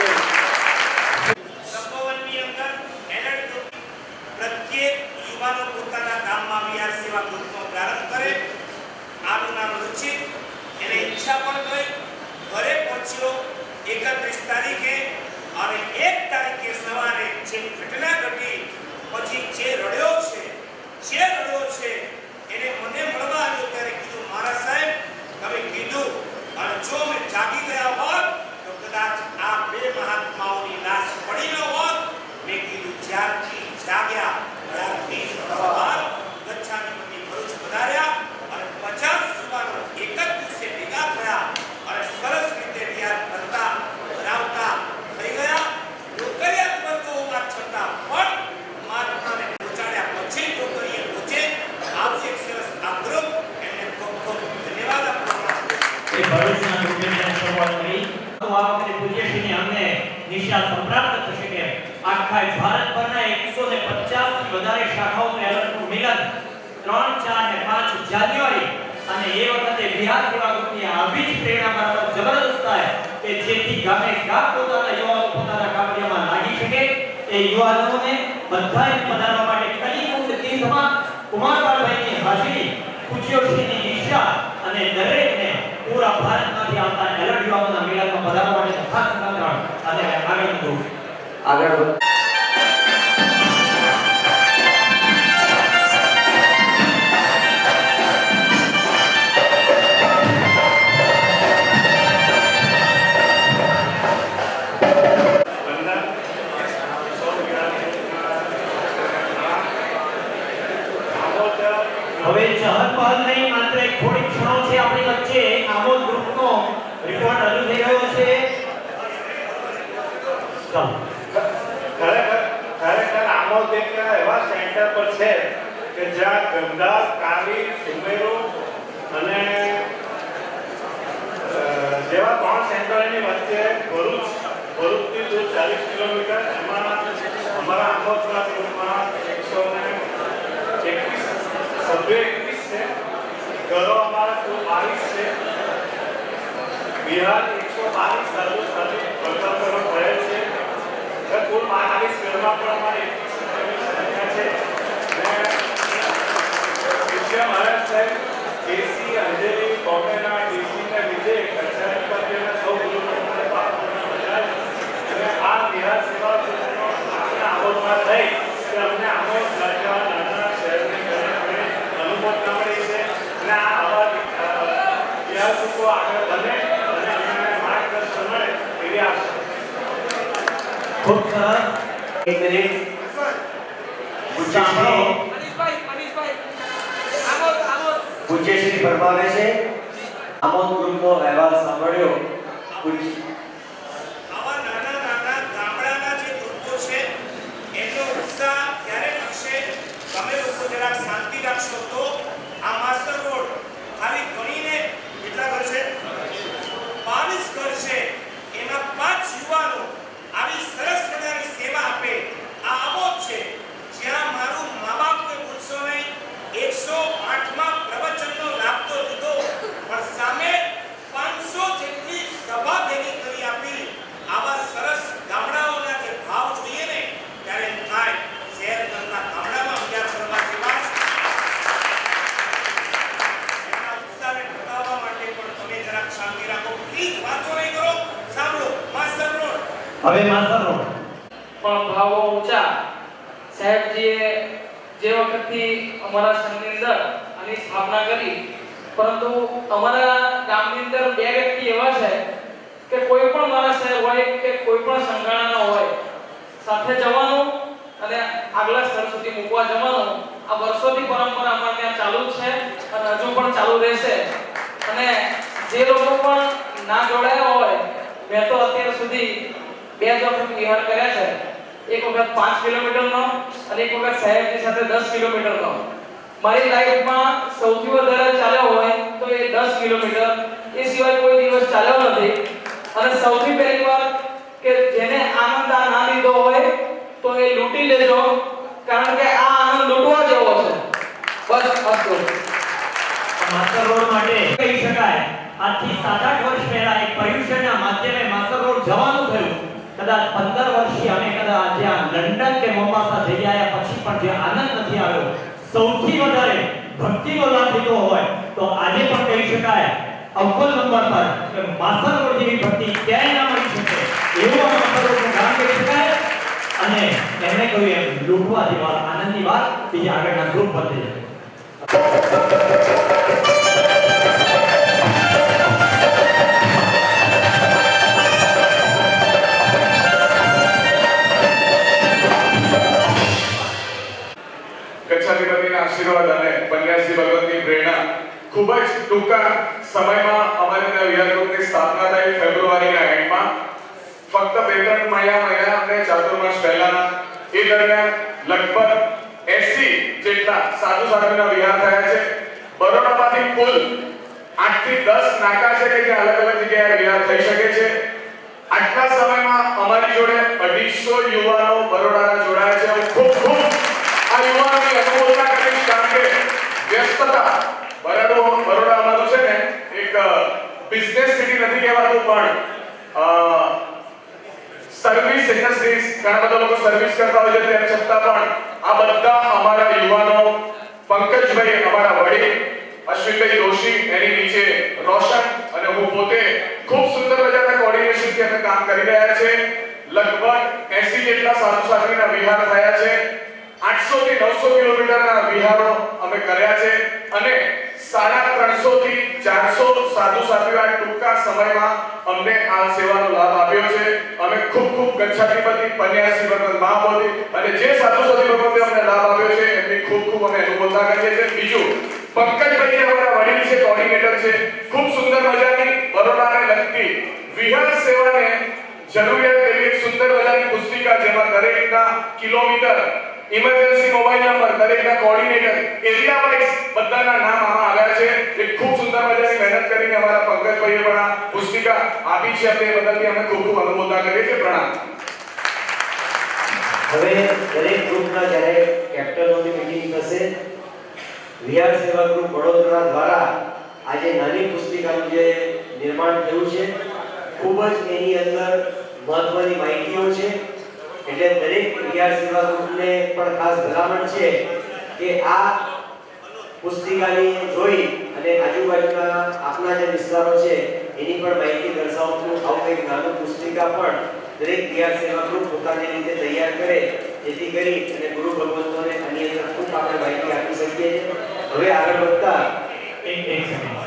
સંભવનની અંદર એનર્ડ ગ્રુપ પ્રત્યેક યુવાનો પોતાના ગામમાં વિહાર સેવા ગ્રુપનો પ્રારંભ કરે. આનું નામ રુચિત. એને ઈચ્છા પણ થઈ ઘરે પહોંચ્યો એકત્રીસ તારીખે અને એક તારીખે સવારે જે ઘટના ઘટી પછી જે રડ્યો છે જે રડ્યો છે એને મને મળવા આવ્યો ત્યારે કીધું મહારાજ સાહેબ તમે કીધું અને જો મેં જાગી ગયા હોત તો કદાચ આ બે મહાત્માઓની લાશ પડી ન હોત. મેં કીધું જ્યારથી જાગ્યા ત્યારથી સવાર ગચ્છાની ભરૂચ પધાર્યા અને પચાસ યુવાનો એક જ દિવસે ભેગા થયા અને સરસ રીતે વિહાર કરતા બનાવતા થઈ ગયા. નોકરિયાત વર્ગો હોવા છતાં પણ મહાત્માને પહોંચાડ્યા પછી નોકરીએ પહોંચે. આવું એક સરસ આગ્રહ એમને ખૂબ ખૂબ ધન્યવાદ આપવા એ ભરૂચના ગ્રુપની શરૂઆત કરી તો આ વખતે પૂજ્યશ્રીની અમને નિશા સંપ્રાપ્ત થશે કે આખા ભારતભરના એકસો પચાસ થી વધારે શાખાઓનું એલર્ટનું મિલન ત્રણ ચાર ને પાંચ જાન્યુઆરી અને એ વખતે વિહાર સેવા ગ્રુપની આવી જ પ્રેરણા બરાબર જબરદસ્ત થાય કે જેથી ગામે ગામ પોતાના યુવાનો પોતાના કામમાં લાગી શકે. એ યુવાનોને બધાએ પધારવા માટે કલિયુગ તીર્થમાં કુમારપાલભાઈની હાજરી પૂજ્યશ્રીની નિશા અને દરેકને પૂરા ભારતમાંથી આવતા એલર્ટ યુવાનોના મિલનમાં પધારવા માટે ખાસ આમંત્રણ. અને આગળનું ગ્રુપ આગળ હવે ચહલ પહલ નહીં માત્ર એક થોડી ક્ષણો છે આપણી વચ્ચે આમોદ ગ્રુપનો રિપોર્ટ રજૂ થઈ રહ્યો છે. ચાલો એક એવા સેન્ટર પર છે કે જ્યાં ગંધા, કાલી, સુમેરો અને જેવા ત્રણ સેન્ટરની વચ્ચે ભરૂચ ભરૂચથી દૂર ચાલીસ કિલોમીટર એમાં અમારા આંબોદના ગ્રુપમાં એકસો ને એકવીસ સભ્યો એકવીસ છે, ઘરો અમારા કુલ બાવીસ છે. બિહાર એકસો બાવીસ સાધુ સાધુ વર્તન થયેલ છે. કુલ બાવીસ ઘરમાં પણ અમારે એકવીસ સંખ્યા છે. વિજય મહારાજ સાહેબ કેસી, અંજલી, કોમેના, ડીસી ને વિજય કચેરી પર સૌ ગુરુઓને આ બિહાર સેવા આબોદમાં થઈ કે અમને આબોદ રાજ્યના નાના શહેરની અનુભવ મળી છે અને આ આવા બિહાર લોકો આગળ વધે અને અમને માર્ગદર્શન મળે એવી આશા. ખૂબ સરસ. એક મિનિટ પૂજ્યશ્રી ફરમાવે છે આમોદ ગ્રુપનો અહેવાલ સાંભળ્યો. આવા નાના નાના ગામડાના જે ગ્રુપો છે એનો ઉત્સાહ ક્યારે થશે? તમે લોકો જરાક શાંતિ રાખશો તો આ માસ્ટર રોડ ખાલી ગણીને કેટલા ઘર છે? બાવીસ ઘર છે. એમાં પાંચ યુવાનો આવી સરસ મજાની સેવા આપે. આ આબોદ છે જ્યાં મારું મા બાપને પૂછશો નહીં, એકસો આઠ માં પ્રવચનનો લાભ તો લીધો પણ સામે પાંચસો જેટલી સભા ભેગી કરી આપી. આવા સરસ ગામડાઓના જે ભાવ જોઈએ ને ત્યારે એમ થાય શહેર કરતા ગામડામાં અભ્યાસ કરવા જેવા એના ઉત્સાહને ટકાવવા માટે પણ તમે જરાક શાંતિ રાખો. પ્લીઝ વાતો નહીં કરો. સાંભળો માસ્ટર રોડ. હવે માસ્ટર રોડ પણ ભાવો ઊંચા. સાહેબજીએ જે વખતથી અમારા સંઘની અંદર આની સ્થાપના કરી, પરંતુ અમારા ગામની અંદર બે વ્યક્તિ એવા છે કે કોઈ પણ માણસ હોય કે કોઈ પણ સંઘાણા હોય સાથે જવાનું અને આગલા સ્તર સુધી મૂકવા જવાનું. આ વર્ષોથી પરંપરા અમારે ત્યાં ચાલુ છે અને હજુ પણ ચાલુ રહેશે. અને જે લોકો પણ ના જોડાયા હોય, મેં તો અત્યાર સુધી બે જ વખત વિહાર કર્યા છે. એક વખત પાંચ કિલોમીટરનો અને એક વખત સાહેબની સાથે દસ કિલોમીટરનો. મારી લાઈફમાં સૌથી વધારે ચાલ્યો હોય તો એ દસ કિલોમીટર, એ સિવાય કોઈ દિવસ ચાલ્યો નથી. અને સૌથી પહેલી વાત કે જેને આનંદ આ ના લીધો હોય તો એ લૂંટી લેજો, કારણ કે આ આનંદ લૂંટવા જેવો છે. બસ અસ્તુ. માસ્ટર રોડ માટે કહી શકાય આજથી સાત આઠ વર્ષ પહેલા એક પર્યુષણના માધ્યમે માસ્ટર રોડ જવાનું થયું. કદાચ પંદર વર્ષથી અમે કદાચ જ્યાં લંડન કે મોમ્બાસા જઈ આવ્યા પછી પણ જે આનંદ નથી આવ્યો, સૌથી વધારે ભક્તિનો લાભ લીધો હોય તો આજે પણ કહી શકાય અવ્વલ નંબર પર કે માસ્ટર રોડ જેવી ભક્તિ ક્યાંય ના મળી શકે એવું આ માસ્ટર રોડનું કામ કહી શકાય. અને એમણે કહ્યું એમ લૂંટવા જેવા આનંદની વાત બીજા આગળના ગ્રુપ પર થઈ જાય. કચ્છાધિપતિના આશીર્વાદ અને પન્યાસી ભગવતની પ્રેરણા ખૂબ જ ટૂંકા સમયમાં અમારે ત્યાં વિહાર ગ્રુપની સ્થાપના થઈ ફેબ્રુઆરીના એન્ડમાં. ફક્ત બે ત્રણ મહિના મહિના અને ચાતુર્માસ પહેલાના એ દરમિયાન લગભગ એંસી જેટલા સાધુ સાધુના વિહાર થયા છે. બરોડામાંથી કુલ આઠ થી દસ નાકા છે કે જ્યાં અલગ અલગ જગ્યાએ વિહાર થઈ શકે છે. આટલા સમયમાં અમારી જોડે અઢીસો યુવાનો બરોડાના જોડાયા છે. હું ખૂબ ખૂબ આ યુવાનોની અનુમોદના કરીશ, કારણ કે વ્યસ્તતા બરોડા બરોડા અમારું છે ને એક બિઝનેસ સિટી નથી કહેવાતું પણ સર્વિસ ઇન્ડસ્ટ્રીઝ, ઘણા બધા લોકો સર્વિસ કરતા હોય છે. તેમ છતાં પણ આ બધા અમારા યુવાનો, પંકજભાઈ અમારા વડીલ, અશ્વિનભાઈ જોશી એની નીચે રોશન અને હું પોતે ખૂબ સુંદર મજાના કોઓર્ડિનેશનથી અમે કામ કરી રહ્યા છે. લગભગ એંસી જેટલા સાધુ સાધ્વીના વિહાર થયા છે. આઠસો થી નવસો કિલોમીટરના વિહારો અમે કર્યા છે અને સાડા ત્રણસો થી ચારસો સાધુ સાધ્વીઓ આ ટૂંકા સમયમાં અમને આ સેવાનો લાભ આપ્યો છે. અમે ખૂબ ખૂબ ગચ્છાધિપતિ પન્યાસી ભગવત મહાબોધિ અને જે સાધુ સાધ્વી ભગવતે અમને લાભ આપ્યો છે એમની ખૂબ ખૂબ અમે અનુમોદના કરીએ છીએ. બીજું, પંકજભાઈ અમારા વડીલ છે, કોઓર્ડિનેટર છે, ખૂબ સુંદર મજાની બરોડાને લગતી વિહાર સેવાને જરૂરિયાત એવી એક સુંદર મજાની પુસ્તિકા જેમાં દરેકના કિલોમીટર ઇમરજન્સી મોબાઈલ નંબર દરેકના કોઓર્ડિનેટર એરિયા વાઇઝ બધાના નામ આમાં આવ્યા છે. એક ખૂબ સુંદર મજાની મહેનત કરીને અમારા પંકજભાઈએ પણ આ પુસ્તિકા આપી છે. આપણે બદલથી અમે ખૂબ ખૂબ અનુમોદના કરીએ છીએ. પ્રણામ. હવે દરેક ગ્રુપના જ્યારે કેપ્ટનોની મીટિંગ થશે, વિહાર સેવા ગ્રુપ વડોદરા દ્વારા આજે નાની પુસ્તિકાનું જે નિર્માણ થયું છે, ખૂબ જ એની અંદર મહત્વની માહિતીઓ છે. એટલે દરેક વિહાર સેવા ગ્રુપને પણ ખાસ ભલામણ છે કે આ પુસ્તિકાની જોઈ અને આજુબાજુના આપના જે વિસ્તારો છે એની પણ માહિતી દર્શાવતું આવું કંઈક નાનું પુસ્તિકા પણ દરેક વિહાર સેવા ગ્રુપ પોતાની રીતે તૈયાર કરે, જેથી કરી અને ગુરુ ભગવંતોને આની અંદર ખૂબ આપણે માહિતી આપી શકીએ છીએ. હવે આગળ વધતા એક એક સેકન્ડ